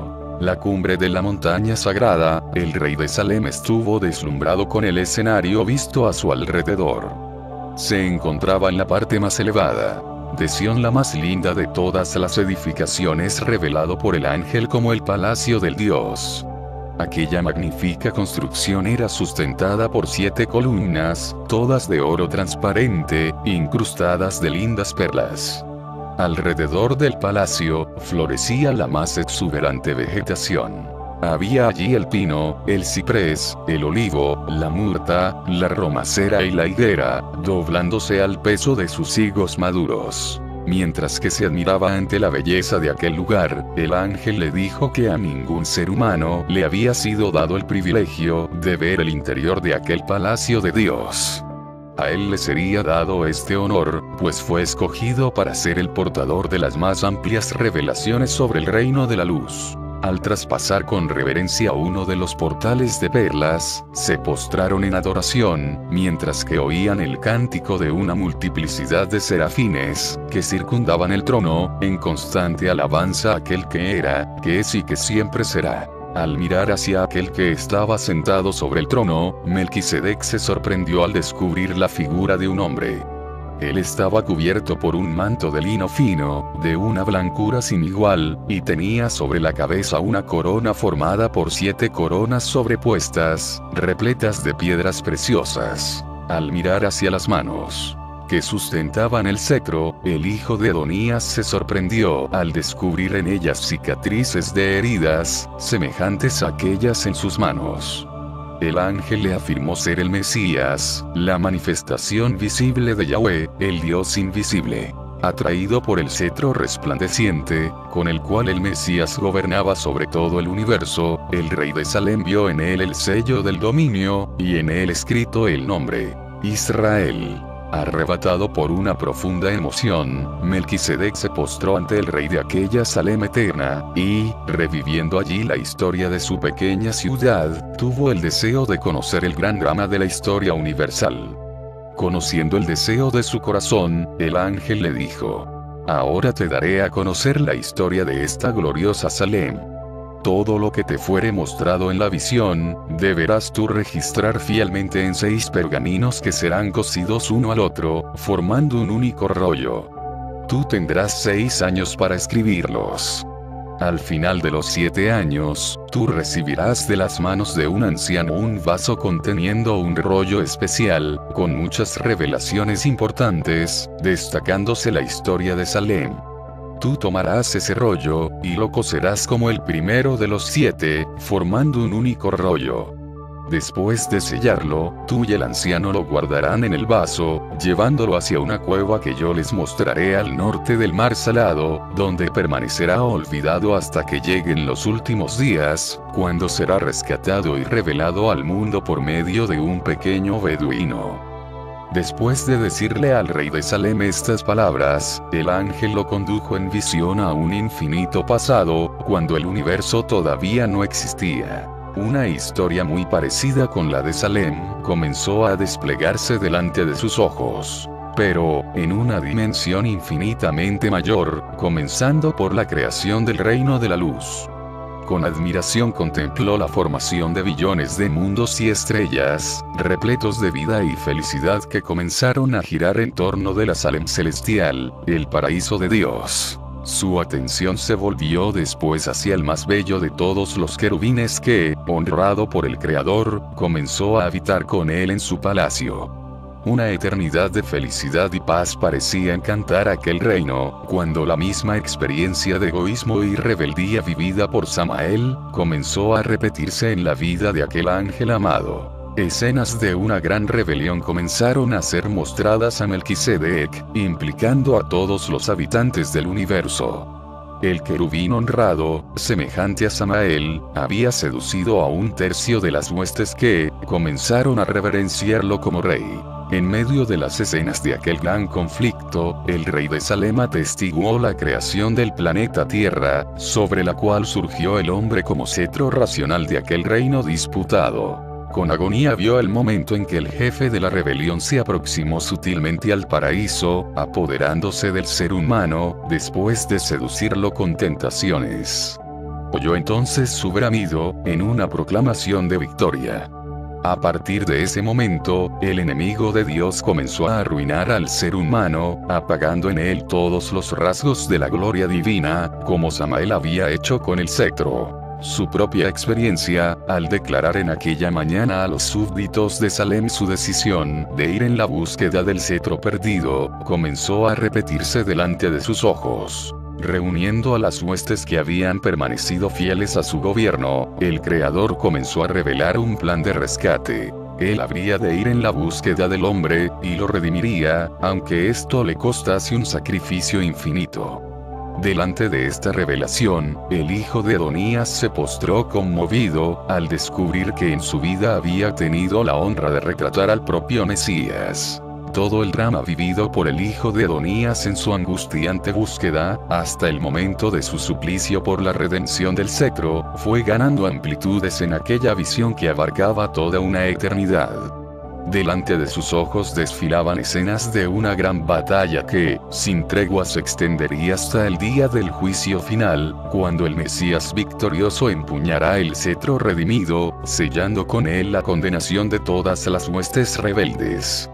la cumbre de la montaña sagrada, el rey de Salem estuvo deslumbrado con el escenario visto a su alrededor. Se encontraba en la parte más elevada de Sión, la más linda de todas las edificaciones, revelado por el ángel como el palacio del Dios. Aquella magnífica construcción era sustentada por siete columnas, todas de oro transparente, incrustadas de lindas perlas. Alrededor del palacio, florecía la más exuberante vegetación. Había allí el pino, el ciprés, el olivo, la murta, la romacera y la higuera, doblándose al peso de sus higos maduros. Mientras que se admiraba ante la belleza de aquel lugar, el ángel le dijo que a ningún ser humano le había sido dado el privilegio de ver el interior de aquel palacio de Dios. A él le sería dado este honor, pues fue escogido para ser el portador de las más amplias revelaciones sobre el reino de la luz. Al traspasar con reverencia uno de los portales de perlas, se postraron en adoración, mientras que oían el cántico de una multiplicidad de serafines, que circundaban el trono, en constante alabanza a aquel que era, que es y que siempre será. Al mirar hacia aquel que estaba sentado sobre el trono, Melquisedec se sorprendió al descubrir la figura de un hombre. Él estaba cubierto por un manto de lino fino, de una blancura sin igual, y tenía sobre la cabeza una corona formada por siete coronas sobrepuestas, repletas de piedras preciosas. Al mirar hacia las manos que sustentaban el cetro, el hijo de Adonías se sorprendió al descubrir en ellas cicatrices de heridas, semejantes a aquellas en sus manos. El ángel le afirmó ser el Mesías, la manifestación visible de Yahweh, el Dios invisible. Atraído por el cetro resplandeciente, con el cual el Mesías gobernaba sobre todo el universo, el rey de Salem vio en él el sello del dominio, y en él escrito el nombre, Israel. Arrebatado por una profunda emoción, Melquisedec se postró ante el rey de aquella Salem eterna, y, reviviendo allí la historia de su pequeña ciudad, tuvo el deseo de conocer el gran drama de la historia universal. Conociendo el deseo de su corazón, el ángel le dijo: «Ahora te daré a conocer la historia de esta gloriosa Salem. Todo lo que te fuere mostrado en la visión, deberás tú registrar fielmente en seis pergaminos que serán cosidos uno al otro, formando un único rollo. Tú tendrás seis años para escribirlos. Al final de los siete años, tú recibirás de las manos de un anciano un vaso conteniendo un rollo especial, con muchas revelaciones importantes, destacándose la historia de Salem. Tú tomarás ese rollo, y lo coserás como el primero de los siete, formando un único rollo. Después de sellarlo, tú y el anciano lo guardarán en el vaso, llevándolo hacia una cueva que yo les mostraré al norte del mar Salado, donde permanecerá olvidado hasta que lleguen los últimos días, cuando será rescatado y revelado al mundo por medio de un pequeño beduino». Después de decirle al rey de Salem estas palabras, el ángel lo condujo en visión a un infinito pasado, cuando el universo todavía no existía. Una historia muy parecida con la de Salem comenzó a desplegarse delante de sus ojos, pero, en una dimensión infinitamente mayor, comenzando por la creación del reino de la luz. Con admiración contempló la formación de billones de mundos y estrellas, repletos de vida y felicidad que comenzaron a girar en torno de la Salem celestial, el paraíso de Dios. Su atención se volvió después hacia el más bello de todos los querubines que, honrado por el Creador, comenzó a habitar con él en su palacio. Una eternidad de felicidad y paz parecía encantar aquel reino, cuando la misma experiencia de egoísmo y rebeldía vivida por Samael, comenzó a repetirse en la vida de aquel ángel amado. Escenas de una gran rebelión comenzaron a ser mostradas a Melquisedec, implicando a todos los habitantes del universo. El querubín honrado, semejante a Samael, había seducido a un tercio de las huestes que, comenzaron a reverenciarlo como rey. En medio de las escenas de aquel gran conflicto, el rey de Salem atestiguó la creación del planeta Tierra, sobre la cual surgió el hombre como cetro racional de aquel reino disputado. Con agonía vio el momento en que el jefe de la rebelión se aproximó sutilmente al paraíso, apoderándose del ser humano, después de seducirlo con tentaciones. oyó entonces su bramido, en una proclamación de victoria. A partir de ese momento, el enemigo de Dios comenzó a arruinar al ser humano, apagando en él todos los rasgos de la gloria divina, como Samael había hecho con el cetro. Su propia experiencia, al declarar en aquella mañana a los súbditos de Salem su decisión de ir en la búsqueda del cetro perdido, comenzó a repetirse delante de sus ojos. Reuniendo a las huestes que habían permanecido fieles a su gobierno, el Creador comenzó a revelar un plan de rescate. Él habría de ir en la búsqueda del hombre, y lo redimiría, aunque esto le costase un sacrificio infinito. Delante de esta revelación, el hijo de Adonías se postró conmovido, al descubrir que en su vida había tenido la honra de retratar al propio Mesías. Todo el drama vivido por el hijo de Adonías en su angustiante búsqueda, hasta el momento de su suplicio por la redención del cetro, fue ganando amplitudes en aquella visión que abarcaba toda una eternidad. Delante de sus ojos desfilaban escenas de una gran batalla que, sin tregua, se extendería hasta el día del juicio final, cuando el Mesías victorioso empuñará el cetro redimido, sellando con él la condenación de todas las huestes rebeldes.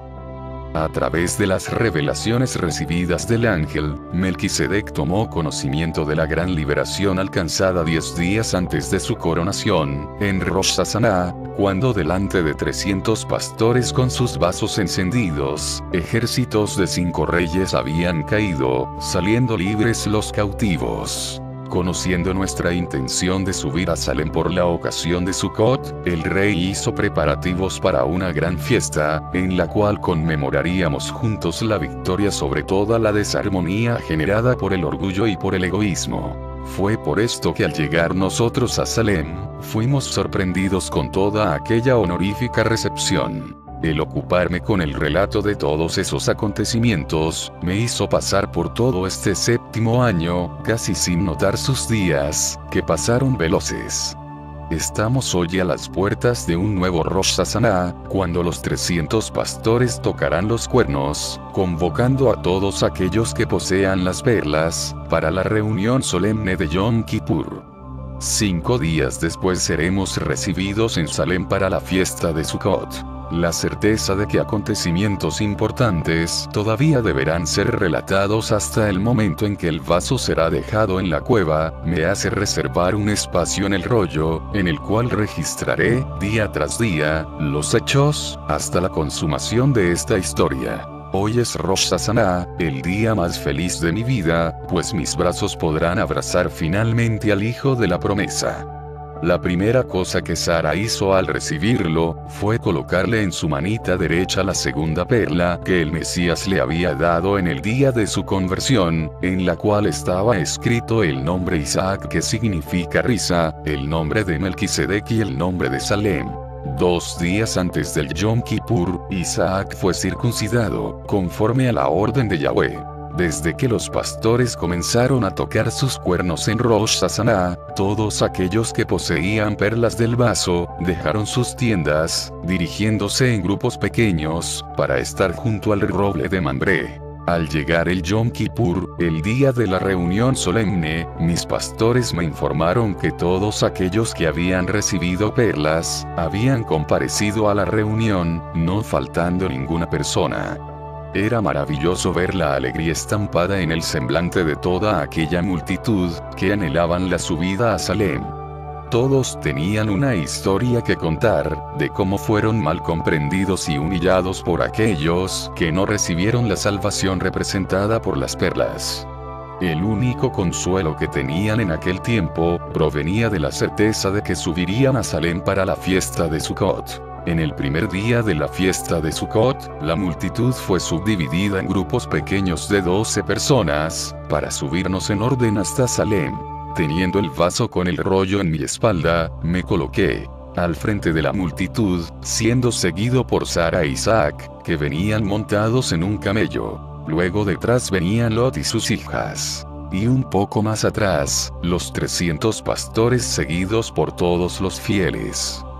A través de las revelaciones recibidas del ángel, Melquisedec tomó conocimiento de la gran liberación alcanzada diez días antes de su coronación, en Rosh Hashanah, cuando delante de trescientos pastores con sus vasos encendidos, ejércitos de cinco reyes habían caído, saliendo libres los cautivos. Conociendo nuestra intención de subir a Salem por la ocasión de Sukkot, el rey hizo preparativos para una gran fiesta, en la cual conmemoraríamos juntos la victoria sobre toda la desarmonía generada por el orgullo y por el egoísmo. Fue por esto que al llegar nosotros a Salem, fuimos sorprendidos con toda aquella honorífica recepción. El ocuparme con el relato de todos esos acontecimientos, me hizo pasar por todo este séptimo año, casi sin notar sus días, que pasaron veloces. Estamos hoy a las puertas de un nuevo Rosh Hashanah, cuando los trescientos pastores tocarán los cuernos, convocando a todos aquellos que posean las perlas, para la reunión solemne de Yom Kippur. Cinco días después seremos recibidos en Salem para la fiesta de Sukkot. La certeza de que acontecimientos importantes todavía deberán ser relatados hasta el momento en que el vaso será dejado en la cueva, me hace reservar un espacio en el rollo, en el cual registraré, día tras día, los hechos, hasta la consumación de esta historia. Hoy es Rosh Hashanah, el día más feliz de mi vida, pues mis brazos podrán abrazar finalmente al Hijo de la Promesa. La primera cosa que Sara hizo al recibirlo, fue colocarle en su manita derecha la segunda perla que el Mesías le había dado en el día de su conversión, en la cual estaba escrito el nombre Isaac, que significa risa, el nombre de Melquisedec y el nombre de Salem. Dos días antes del Yom Kippur, Isaac fue circuncidado, conforme a la orden de Yahweh. Desde que los pastores comenzaron a tocar sus cuernos en Rosh Hashanah, todos aquellos que poseían perlas del vaso, dejaron sus tiendas, dirigiéndose en grupos pequeños, para estar junto al roble de Mambré. Al llegar el Yom Kippur, el día de la reunión solemne, mis pastores me informaron que todos aquellos que habían recibido perlas, habían comparecido a la reunión, no faltando ninguna persona. Era maravilloso ver la alegría estampada en el semblante de toda aquella multitud, que anhelaban la subida a Salem. Todos tenían una historia que contar, de cómo fueron mal comprendidos y humillados por aquellos que no recibieron la salvación representada por las perlas. El único consuelo que tenían en aquel tiempo, provenía de la certeza de que subirían a Salem para la fiesta de Sukkot. En el primer día de la fiesta de Sukkot, la multitud fue subdividida en grupos pequeños de doce personas, para subirnos en orden hasta Salem. Teniendo el vaso con el rollo en mi espalda, me coloqué al frente de la multitud, siendo seguido por Sara e Isaac, que venían montados en un camello. Luego detrás venían Lot y sus hijas. Y un poco más atrás, los trescientos pastores seguidos por todos los fieles.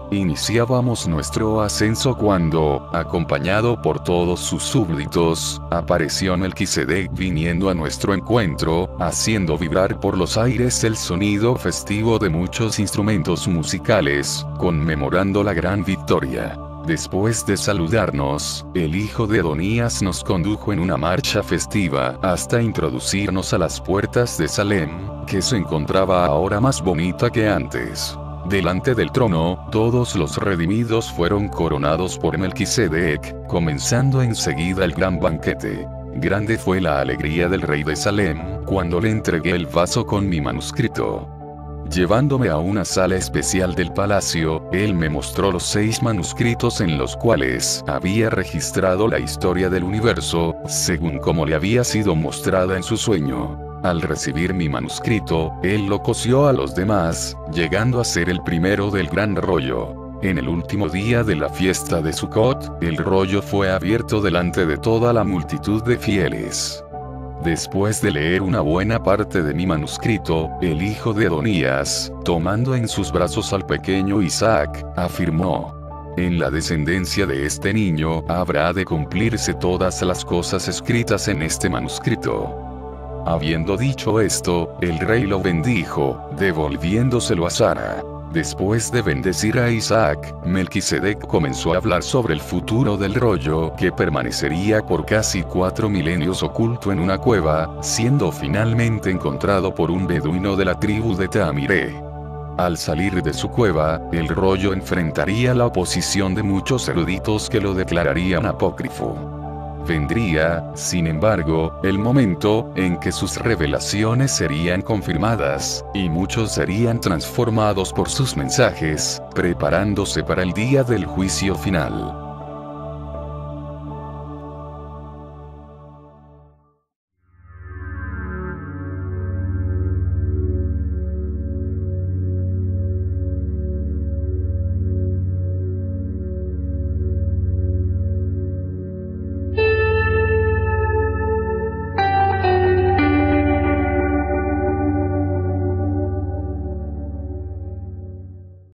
Iniciábamos nuestro ascenso cuando, acompañado por todos sus súbditos, apareció Melquisedec viniendo a nuestro encuentro, haciendo vibrar por los aires el sonido festivo de muchos instrumentos musicales, conmemorando la gran victoria. Después de saludarnos, el hijo de Adonías nos condujo en una marcha festiva hasta introducirnos a las puertas de Salem, que se encontraba ahora más bonita que antes. Delante del trono, todos los redimidos fueron coronados por Melquisedec, comenzando enseguida el gran banquete. Grande fue la alegría del rey de Salem, cuando le entregué el vaso con mi manuscrito. Llevándome a una sala especial del palacio, él me mostró los seis manuscritos en los cuales había registrado la historia del universo, según como le había sido mostrada en su sueño. Al recibir mi manuscrito, él lo cosió a los demás, llegando a ser el primero del gran rollo. En el último día de la fiesta de Sukkot, el rollo fue abierto delante de toda la multitud de fieles. Después de leer una buena parte de mi manuscrito, el hijo de Adonías, tomando en sus brazos al pequeño Isaac, afirmó: en la descendencia de este niño habrá de cumplirse todas las cosas escritas en este manuscrito. Habiendo dicho esto, el rey lo bendijo, devolviéndoselo a Sara. Después de bendecir a Isaac, Melquisedec comenzó a hablar sobre el futuro del rollo, que permanecería por casi cuatro milenios oculto en una cueva, siendo finalmente encontrado por un beduino de la tribu de Tamiré. Al salir de su cueva, el rollo enfrentaría la oposición de muchos eruditos que lo declararían apócrifo. Vendría, sin embargo, el momento en que sus revelaciones serían confirmadas, y muchos serían transformados por sus mensajes, preparándose para el día del juicio final.